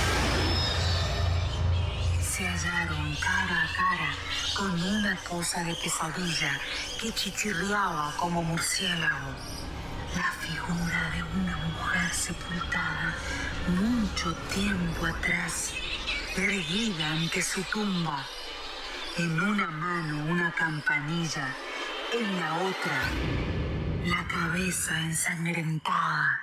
se hallaron cara a cara con una cosa de pesadilla que chichirriaba como murciélago. La figura de una mujer sepultada mucho tiempo atrás, erguida ante su tumba. En una mano una campanilla, en la otra la cabeza ensangrentada.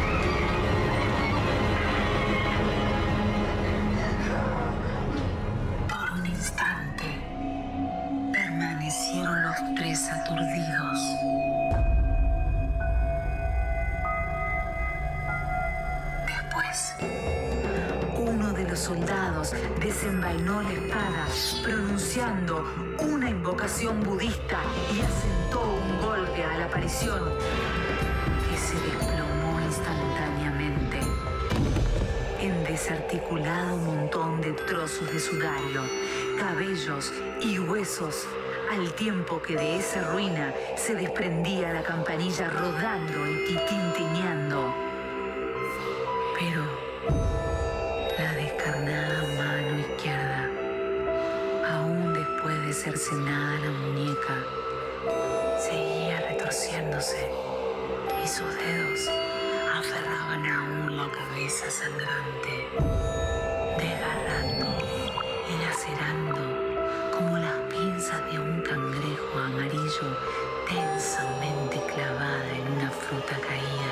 Por un instante permanecieron los tres aturdidos. Después, uno de los soldados desenvainó la espada, pronunciando una invocación budista, y asentó un golpe a la aparición, que se desplomó instantáneamente en desarticulado montón de trozos de sudario, cabellos y huesos, al tiempo que de esa ruina se desprendía la campanilla rodando y titintineando. Pero la descarnada mano izquierda, aún después de cercenada la muñeca, seguía retorciéndose, y sus dedos aferraban aún la cabeza sangrante, desgarrando y lacerando como las pinzas de un cangrejo amarillo tensamente clavada en una fruta caída.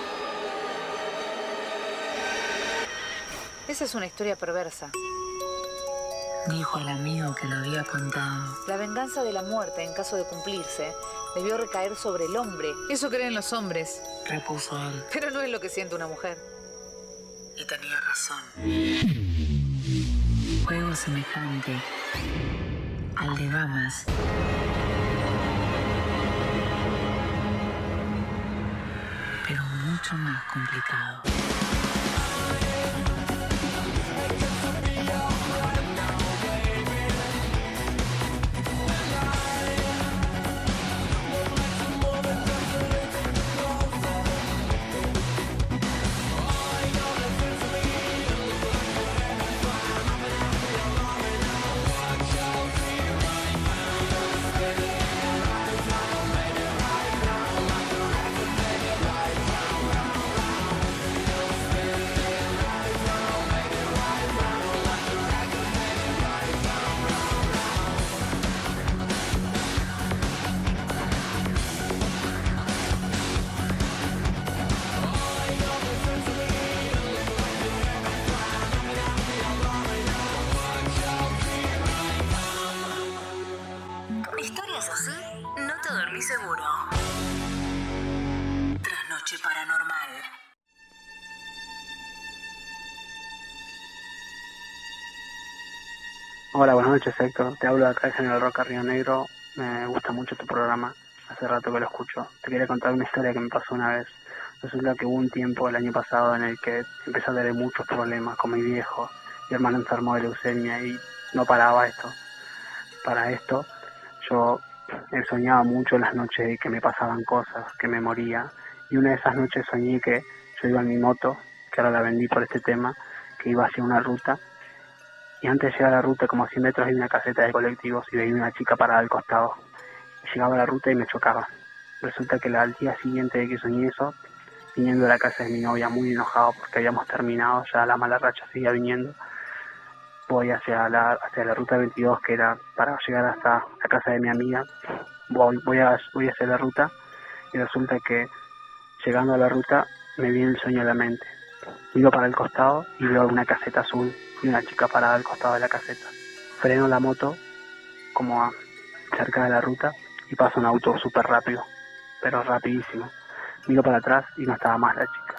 Esa es una historia perversa, dijo el amigo que lo había contado. La venganza de la muerte, en caso de cumplirse, debió recaer sobre el hombre. Eso creen los hombres, repuso él. Pero no es lo que siente una mujer. Y tenía razón. Juego semejante al de damas, pero mucho más complicado. así, no te dormís seguro. Trasnoche paranormal. Hola, buenas noches, Héctor. Te hablo de acá de General Roca, Río Negro. Me gusta mucho tu programa. Hace rato que lo escucho. Te quería contar una historia que me pasó una vez. Resulta que hubo un tiempo el año pasado en el que empecé a tener muchos problemas con mi viejo. Mi hermano enfermó de leucemia y no paraba esto. Para esto, yo soñaba mucho en las noches de que me pasaban cosas, que me moría. Y una de esas noches soñé que yo iba en mi moto, que ahora la vendí por este tema, que iba hacia una ruta. Y antes de llegar a la ruta, como a 100 metros, había una caseta de colectivos y veía una chica parada al costado. Llegaba a la ruta y me chocaba. Resulta que al día siguiente de que soñé eso, viniendo de la casa de mi novia muy enojado porque habíamos terminado, ya la mala racha seguía viniendo, voy hacia la ruta 22, que era para llegar hasta la casa de mi amiga. Voy hacia la ruta y resulta que llegando a la ruta me viene el sueño a la mente. Miro para el costado y veo una caseta azul y una chica parada al costado de la caseta. Freno la moto como cerca de la ruta y pasa un auto súper rápido, pero rapidísimo. Miro para atrás y no estaba más la chica.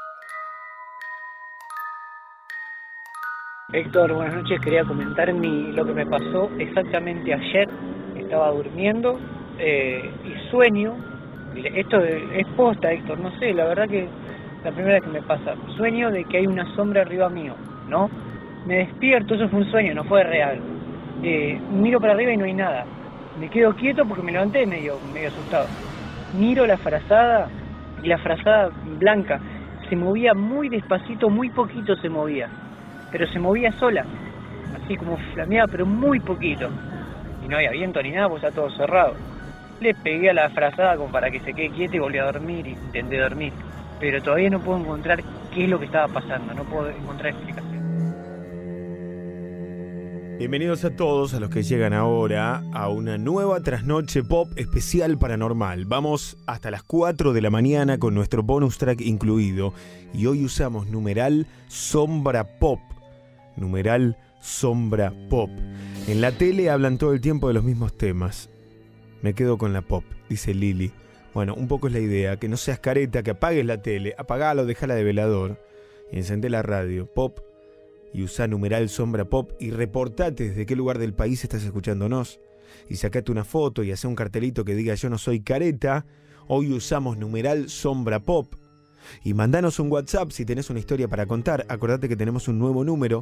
Héctor, buenas noches. Quería comentar lo que me pasó exactamente ayer. Estaba durmiendo y sueño. Esto es posta, Héctor, no sé, la verdad que la primera vez que me pasa. Sueño de que hay una sombra arriba mío, ¿no? Me despierto, eso fue un sueño, no fue real. Miro para arriba y no hay nada. Me quedo quieto porque me levanté medio asustado. Miro la frazada y la frazada blanca se movía muy despacito, muy poquito se movía. Pero se movía sola, así como flameaba, pero muy poquito. Y no había viento ni nada, pues está todo cerrado. Le pegué a la frazada como para que se quede quieta y volví a dormir, y intenté dormir. Pero todavía no puedo encontrar qué es lo que estaba pasando, no puedo encontrar explicación. Bienvenidos a todos a los que llegan ahora a una nueva trasnoche pop especial paranormal. Vamos hasta las 4 de la mañana con nuestro bonus track incluido. Y hoy usamos numeral sombra pop. Numeral sombra pop. En la tele hablan todo el tiempo de los mismos temas. Me quedo con la pop, dice Lili. Bueno, un poco es la idea, que no seas careta, que apagues la tele, apagala o dejala de velador y encendé la radio, pop, y usá numeral sombra pop y reportate desde qué lugar del país estás escuchándonos y sacate una foto y hacé un cartelito que diga yo no soy careta, hoy usamos numeral sombra pop. Y mandanos un WhatsApp si tenés una historia para contar. Acordate que tenemos un nuevo número,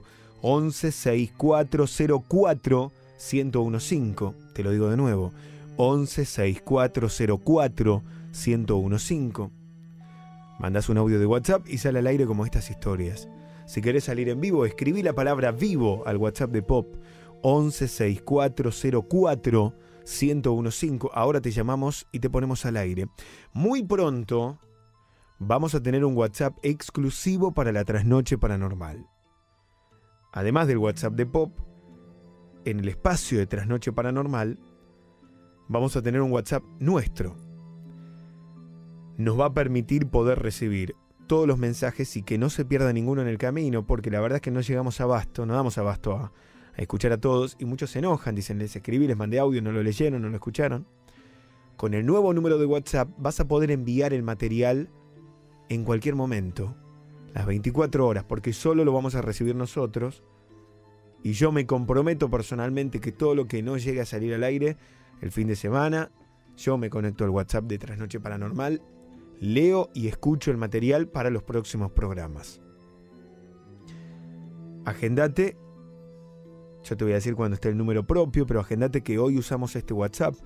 116404-1015. Te lo digo de nuevo, 116404-1015. Mandás un audio de WhatsApp y sale al aire como estas historias. Si querés salir en vivo, escribí la palabra vivo al WhatsApp de Pop, 116404-1015. Ahora te llamamos y te ponemos al aire. Muy pronto vamos a tener un WhatsApp exclusivo para la trasnoche paranormal. Además del WhatsApp de Pop, en el espacio de Trasnoche Paranormal, vamos a tener un WhatsApp nuestro. Nos va a permitir poder recibir todos los mensajes y que no se pierda ninguno en el camino, porque la verdad es que no llegamos a abasto, no damos abasto a escuchar a todos, y muchos se enojan, dicen, les escribí, les mandé audio, no lo leyeron, no lo escucharon. Con el nuevo número de WhatsApp vas a poder enviar el material en cualquier momento, las 24 horas, porque solo lo vamos a recibir nosotros, y yo me comprometo personalmente que todo lo que no llegue a salir al aire el fin de semana, yo me conecto al WhatsApp de Trasnoche Paranormal, leo y escucho el material para los próximos programas. Agendate, yo te voy a decir cuando esté el número propio, pero agendate que hoy usamos este WhatsApp,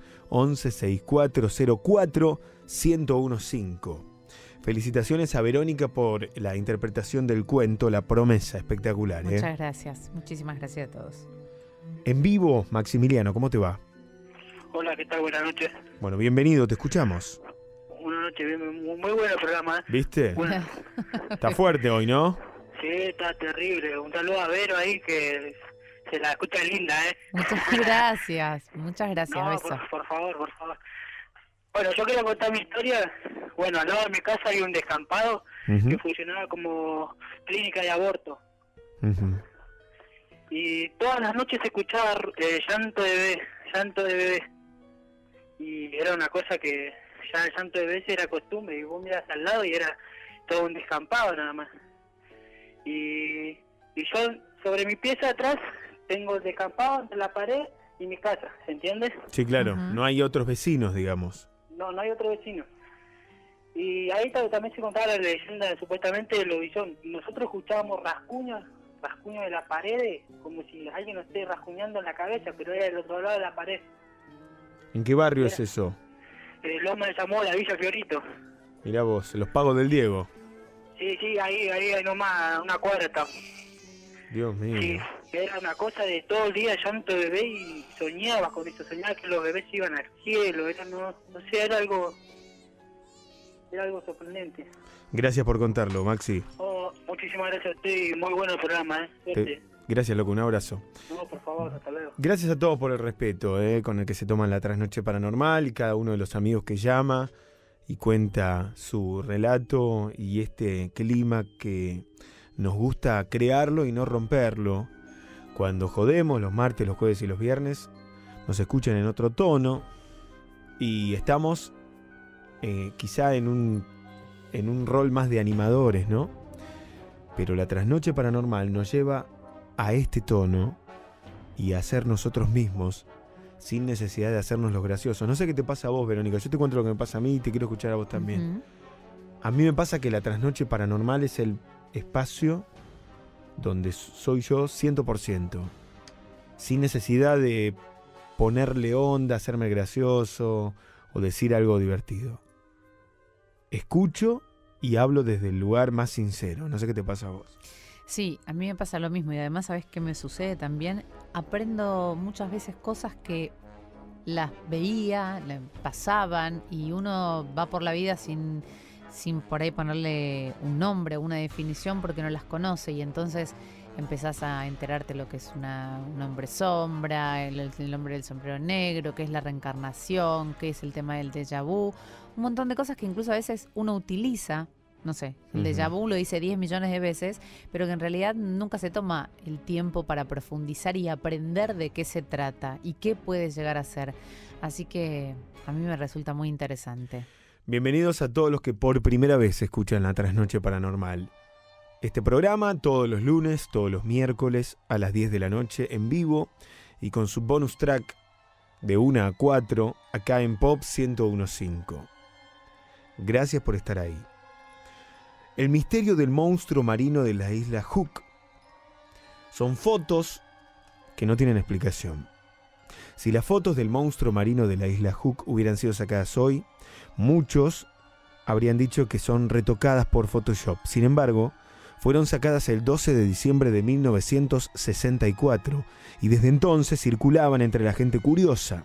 116404-1015. Felicitaciones a Verónica por la interpretación del cuento La Promesa, espectacular. Muchas gracias, muchísimas gracias a todos. En vivo, Maximiliano, ¿cómo te va? Hola, ¿qué tal? Buenas noches. Bueno, bienvenido, te escuchamos. Una noche muy bueno el programa. ¿Viste? Bueno. Está fuerte hoy, ¿no? Sí, está terrible. Un saludo a Vero ahí que se la escucha linda, Muchas gracias, No, beso. por favor. Bueno, yo quiero contar mi historia. Bueno, al lado de mi casa hay un descampado que funcionaba como clínica de aborto. Y todas las noches se escuchaba llanto de bebé. y era una cosa que ya el llanto de bebé era costumbre, y vos miras al lado y era todo un descampado nada más. Y yo sobre mi pieza atrás tengo el descampado entre la pared y mi casa, ¿se entiende? Sí, claro, no hay otros vecinos, digamos. No hay otro vecino. Y ahí también se contaba la leyenda supuestamente del lobizón. Nosotros escuchábamos rascuños de la pared, como si alguien nos esté rascuñando en la cabeza, pero era del otro lado de la pared. ¿En qué barrio es eso? Loma de Zamora, Villa Fiorito. Mirá vos, los Pagos del Diego. Sí, ahí nomás, una cuadra estamos. Dios mío. Sí, era una cosa de todo el día llanto de bebé y soñaba con eso, soñaba que los bebés iban al cielo, era no sé, era algo sorprendente. Gracias por contarlo, Maxi. Muchísimas gracias a usted y muy bueno el programa, Suerte. Gracias, loco, un abrazo. No, por favor, hasta luego. Gracias a todos por el respeto con el que se toman la trasnoche paranormal y cada uno de los amigos que llama y cuenta su relato y este clima que nos gusta crearlo y no romperlo. Cuando jodemos los martes, los jueves y los viernes, nos escuchan en otro tono y estamos quizá en un rol más de animadores, ¿no? Pero la trasnoche paranormal nos lleva a este tono y a ser nosotros mismos sin necesidad de hacernos los graciosos. No sé qué te pasa a vos, Verónica, yo te cuento lo que me pasa a mí y te quiero escuchar a vos también. A mí me pasa que la trasnoche paranormal es el espacio donde soy yo 100%, sin necesidad de ponerle onda, hacerme gracioso o decir algo divertido. Escucho y hablo desde el lugar más sincero. No sé qué te pasa a vos. Sí, a mí me pasa lo mismo y además, ¿sabes qué me sucede también? Aprendo muchas veces cosas que las veía, pasaban y uno va por la vida sin por ahí ponerle un nombre, una definición porque no las conoce y entonces empezás a enterarte lo que es un hombre sombra, el hombre del sombrero negro, qué es la reencarnación, qué es el tema del déjà vu, un montón de cosas que incluso a veces uno utiliza. No sé, el déjà vu lo dice 10 millones de veces, pero que en realidad nunca se toma el tiempo para profundizar y aprender de qué se trata y qué puede llegar a ser. Así que a mí me resulta muy interesante. Bienvenidos a todos los que por primera vez escuchan La Trasnoche Paranormal. Este programa todos los lunes, todos los miércoles a las 10 de la noche en vivo y con su bonus track de 1 a 4 acá en Pop 101.5. Gracias por estar ahí. El misterio del monstruo marino de la isla Hook. Son fotos que no tienen explicación. Si las fotos del monstruo marino de la isla Hook hubieran sido sacadas hoy, muchos habrían dicho que son retocadas por Photoshop. Sin embargo, fueron sacadas el 12 de diciembre de 1964 y desde entonces circulaban entre la gente curiosa.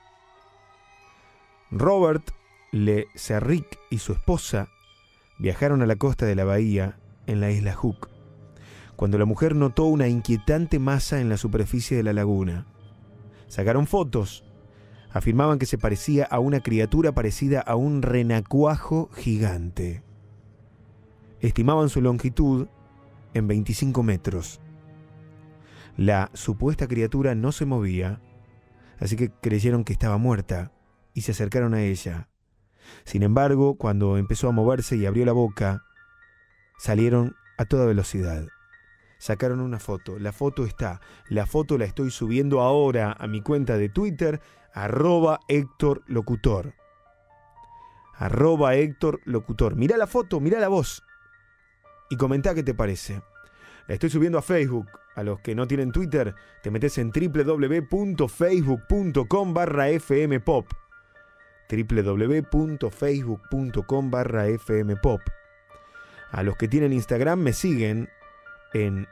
Robert Le Cerric y su esposa viajaron a la costa de la bahía, en la isla Hook, cuando la mujer notó una inquietante masa en la superficie de la laguna. Sacaron fotos. Afirmaban que se parecía a una criatura parecida a un renacuajo gigante. Estimaban su longitud en 25 metros. La supuesta criatura no se movía, así que creyeron que estaba muerta y se acercaron a ella. Sin embargo, cuando empezó a moverse y abrió la boca, salieron a toda velocidad. Sacaron una foto. La foto está. La foto la estoy subiendo ahora a mi cuenta de Twitter, @HéctorLocutor. @HéctorLocutor. Mirá la foto, mirá la voz. Y comentá qué te parece. La estoy subiendo a Facebook. A los que no tienen Twitter, te metes en www.facebook.com/fmpop. www.facebook.com/fmpop. A los que tienen Instagram me siguen en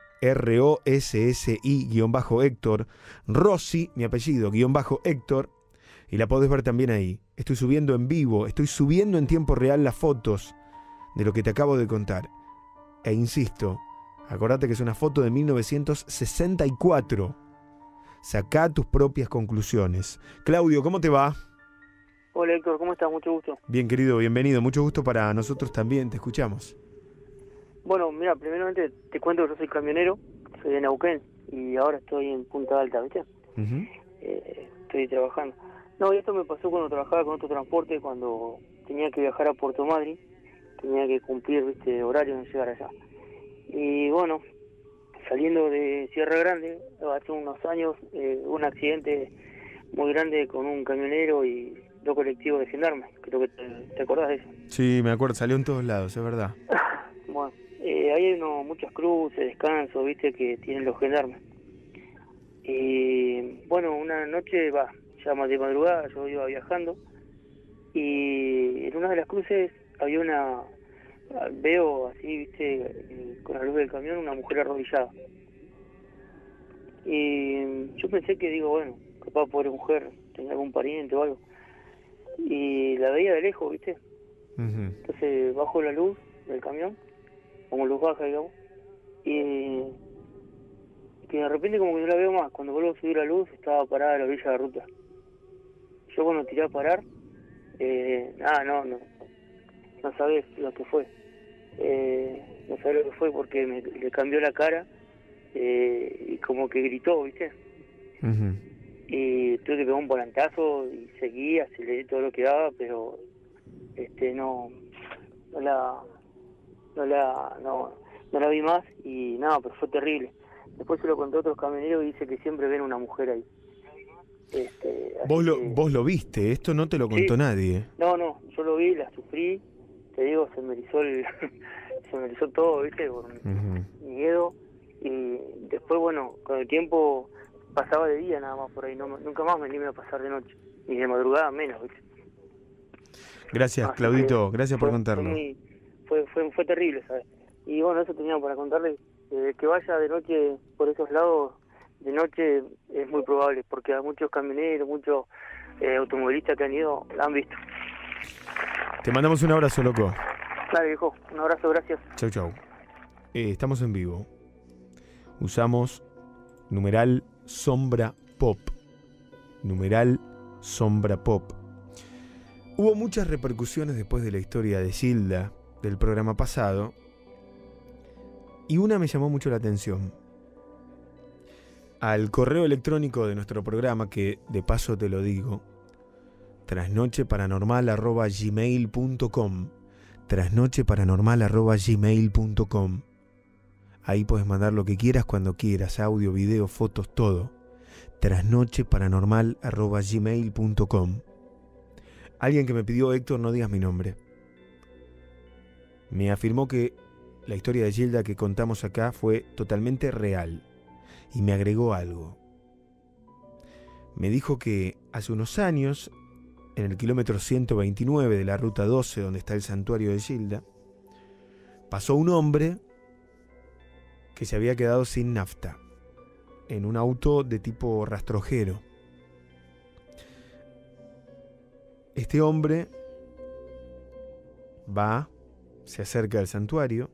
ROSSI-Héctor, Rossi, mi apellido, _Héctor, y la podés ver también ahí. Estoy subiendo en vivo, estoy subiendo en tiempo real las fotos de lo que te acabo de contar. E insisto, acordate que es una foto de 1964. Sacá tus propias conclusiones. Claudio, ¿cómo te va? Hola Héctor, ¿cómo estás? Mucho gusto. Bien, querido, bienvenido. Mucho gusto para nosotros también, te escuchamos. Bueno, mira, primeramente te cuento que yo soy camionero, soy de Neuquén y ahora estoy en Punta Alta, ¿viste? Estoy trabajando. No, esto me pasó cuando trabajaba con otro transporte, cuando tenía que viajar a Puerto Madryn, tenía que cumplir, viste, horario en llegar allá. Y bueno, saliendo de Sierra Grande, hace unos años, un accidente muy grande con un camionero y dos colectivos de gendarmes. Creo que te acordás de eso. Sí, me acuerdo, salió en todos lados, es verdad. Bueno, ahí hay muchas cruces, descansos, viste, que tienen los gendarmes. Y bueno, una noche, ya más de madrugada, yo iba viajando y en una de las cruces había veo así, viste, con la luz del camión, una mujer arrodillada. Y yo pensé que, digo, bueno, capaz pobre mujer, tenía algún pariente o algo. Y la veía de lejos, viste. Entonces bajo la luz del camión, como luz baja, digamos, y que de repente como que no la veo más. Cuando vuelvo a subir la luz, estaba parada a la orilla de la ruta. Yo cuando tiré a parar, no sabés lo que fue. No sabés lo que fue porque le cambió la cara y como que gritó, ¿viste? Y tuve que pegar un volantazo y seguí, aceleré todo lo que daba, pero no la vi más y nada, pero fue terrible. Después se lo conté a otros camioneros y dice que siempre ven una mujer ahí. Vos lo viste, esto no te lo contó nadie. No, yo lo vi, la sufrí, te digo, se me erizó todo, ¿viste? Por miedo. Y después, bueno, con el tiempo pasaba de día nada más por ahí, nunca más me animé a pasar de noche, ni de madrugada menos, ¿viste? Gracias, Claudito, gracias por contarlo. Fue terrible, ¿sabes? Y bueno, eso tenía para contarle, que vaya de noche por esos lados, de noche es muy probable, porque hay muchos camioneros, muchos automovilistas que han ido, la han visto. Te mandamos un abrazo, loco. Dale, viejo, un abrazo, gracias. Chau, chau. Estamos en vivo. Usamos numeral sombra pop. Numeral sombra pop. Hubo muchas repercusiones después de la historia de Gilda del programa pasado. Y una me llamó mucho la atención. Al correo electrónico de nuestro programa, que de paso te lo digo, trasnocheparanormal@gmail.com, trasnocheparanormal@gmail.com. Ahí puedes mandar lo que quieras cuando quieras, audio, video, fotos, todo. trasnocheparanormal@gmail.com. Alguien que me pidió, Héctor, no digas mi nombre. Me afirmó que la historia de Gilda que contamos acá fue totalmente real. Y me agregó algo. Me dijo que hace unos años, en el kilómetro 129 de la ruta 12, donde está el santuario de Gilda, pasó un hombre que se había quedado sin nafta, en un auto de tipo rastrojero. Este hombre se acerca al santuario,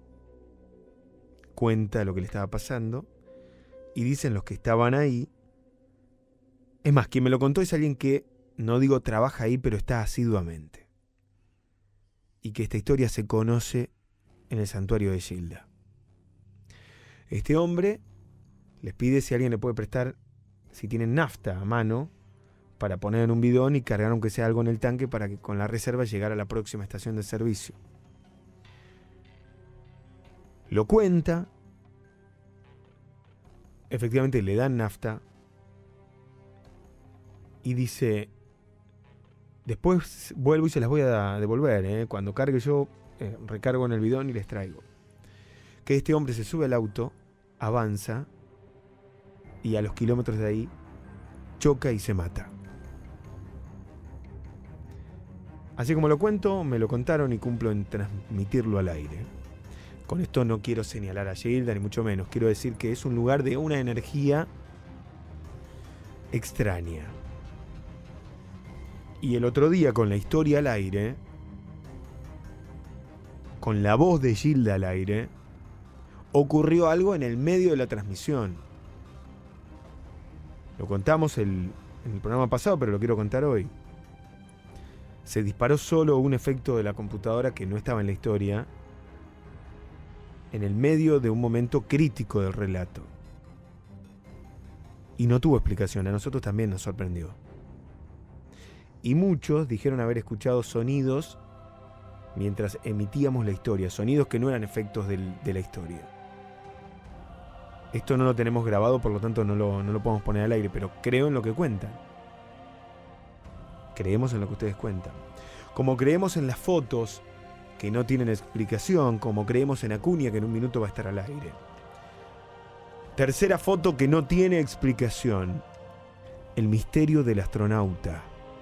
cuenta lo que le estaba pasando, y dicen los que estaban ahí, es más, quien me lo contó es alguien que, no digo trabaja ahí, pero está asiduamente, y que esta historia se conoce en el santuario de Gilda. Este hombre les pide si alguien le puede prestar, si tienen nafta a mano, para poner en un bidón y cargar aunque sea algo en el tanque para que con la reserva llegara a la próxima estación de servicio. Lo cuenta, efectivamente le dan nafta y dice, después vuelvo y se las voy a devolver, cuando cargue yo recargo en el bidón y les traigo. Que este hombre se sube al auto, avanza y a los kilómetros de ahí choca y se mata. Así como lo cuento, me lo contaron y cumplo en transmitirlo al aire. Con esto no quiero señalar a Gilda, ni mucho menos. Quiero decir que es un lugar de una energía extraña. Y el otro día, con la historia al aire, con la voz de Gilda al aire, ocurrió algo en el medio de la transmisión. Lo contamos en el programa pasado, pero lo quiero contar hoy. Se disparó solo un efecto de la computadora que no estaba en la historia, en el medio de un momento crítico del relato. Y no tuvo explicación, a nosotros también nos sorprendió. y muchos dijeron haber escuchado sonidos mientras emitíamos la historia, sonidos que no eran efectos de la historia. Esto no lo tenemos grabado, por lo tanto no lo podemos poner al aire, pero creo en lo que cuentan. Creemos en lo que ustedes cuentan. Como creemos en las fotos que no tienen explicación, como creemos en Acuña, que en un minuto va a estar al aire. Tercera foto que no tiene explicación. El misterio del astronauta.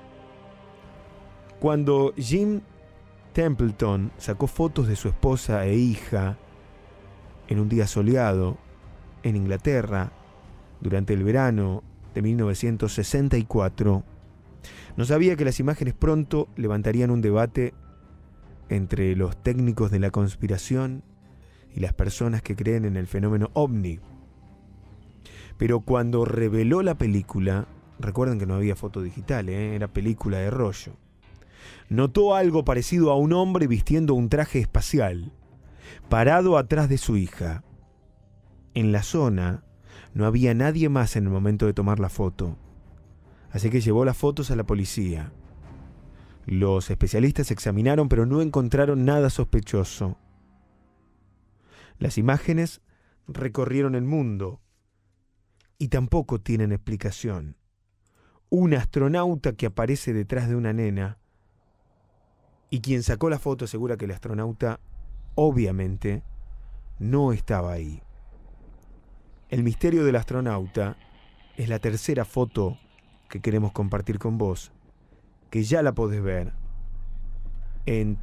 Cuando Jim Templeton sacó fotos de su esposa e hija en un día soleado en Inglaterra durante el verano de 1964, no sabía que las imágenes pronto levantarían un debate entre los técnicos de la conspiración y las personas que creen en el fenómeno ovni. Pero cuando reveló la película, recuerden que no había foto digital, era película de rollo, notó algo parecido a un hombre vistiendo un traje espacial, parado atrás de su hija. En la zona no había nadie más en el momento de tomar la foto, así que llevó las fotos a la policía. Los especialistas examinaron, pero no encontraron nada sospechoso. Las imágenes recorrieron el mundo y tampoco tienen explicación. Un astronauta que aparece detrás de una nena, y quien sacó la foto asegura que el astronauta obviamente no estaba ahí. El misterio del astronauta es la tercera foto que queremos compartir con vos, que ya la podés ver en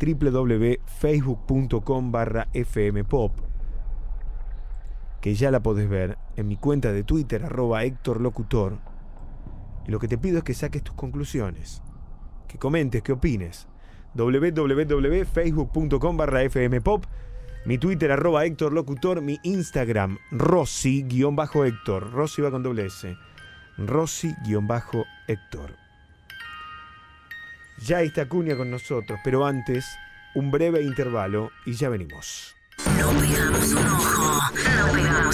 www.facebook.com/fmpop, que ya la podés ver en mi cuenta de Twitter @HéctorLocutor. Y lo que te pido es que saques tus conclusiones, que comentes, que opines. www.facebook.com/fmpop, mi Twitter @HéctorLocutor, mi Instagram Rossi_Héctor, Rossi va con doble S, Rossi_Héctor. Ya está Acuña con nosotros, pero antes, un breve intervalo y ya venimos. No pegamos un ojo, no pegamos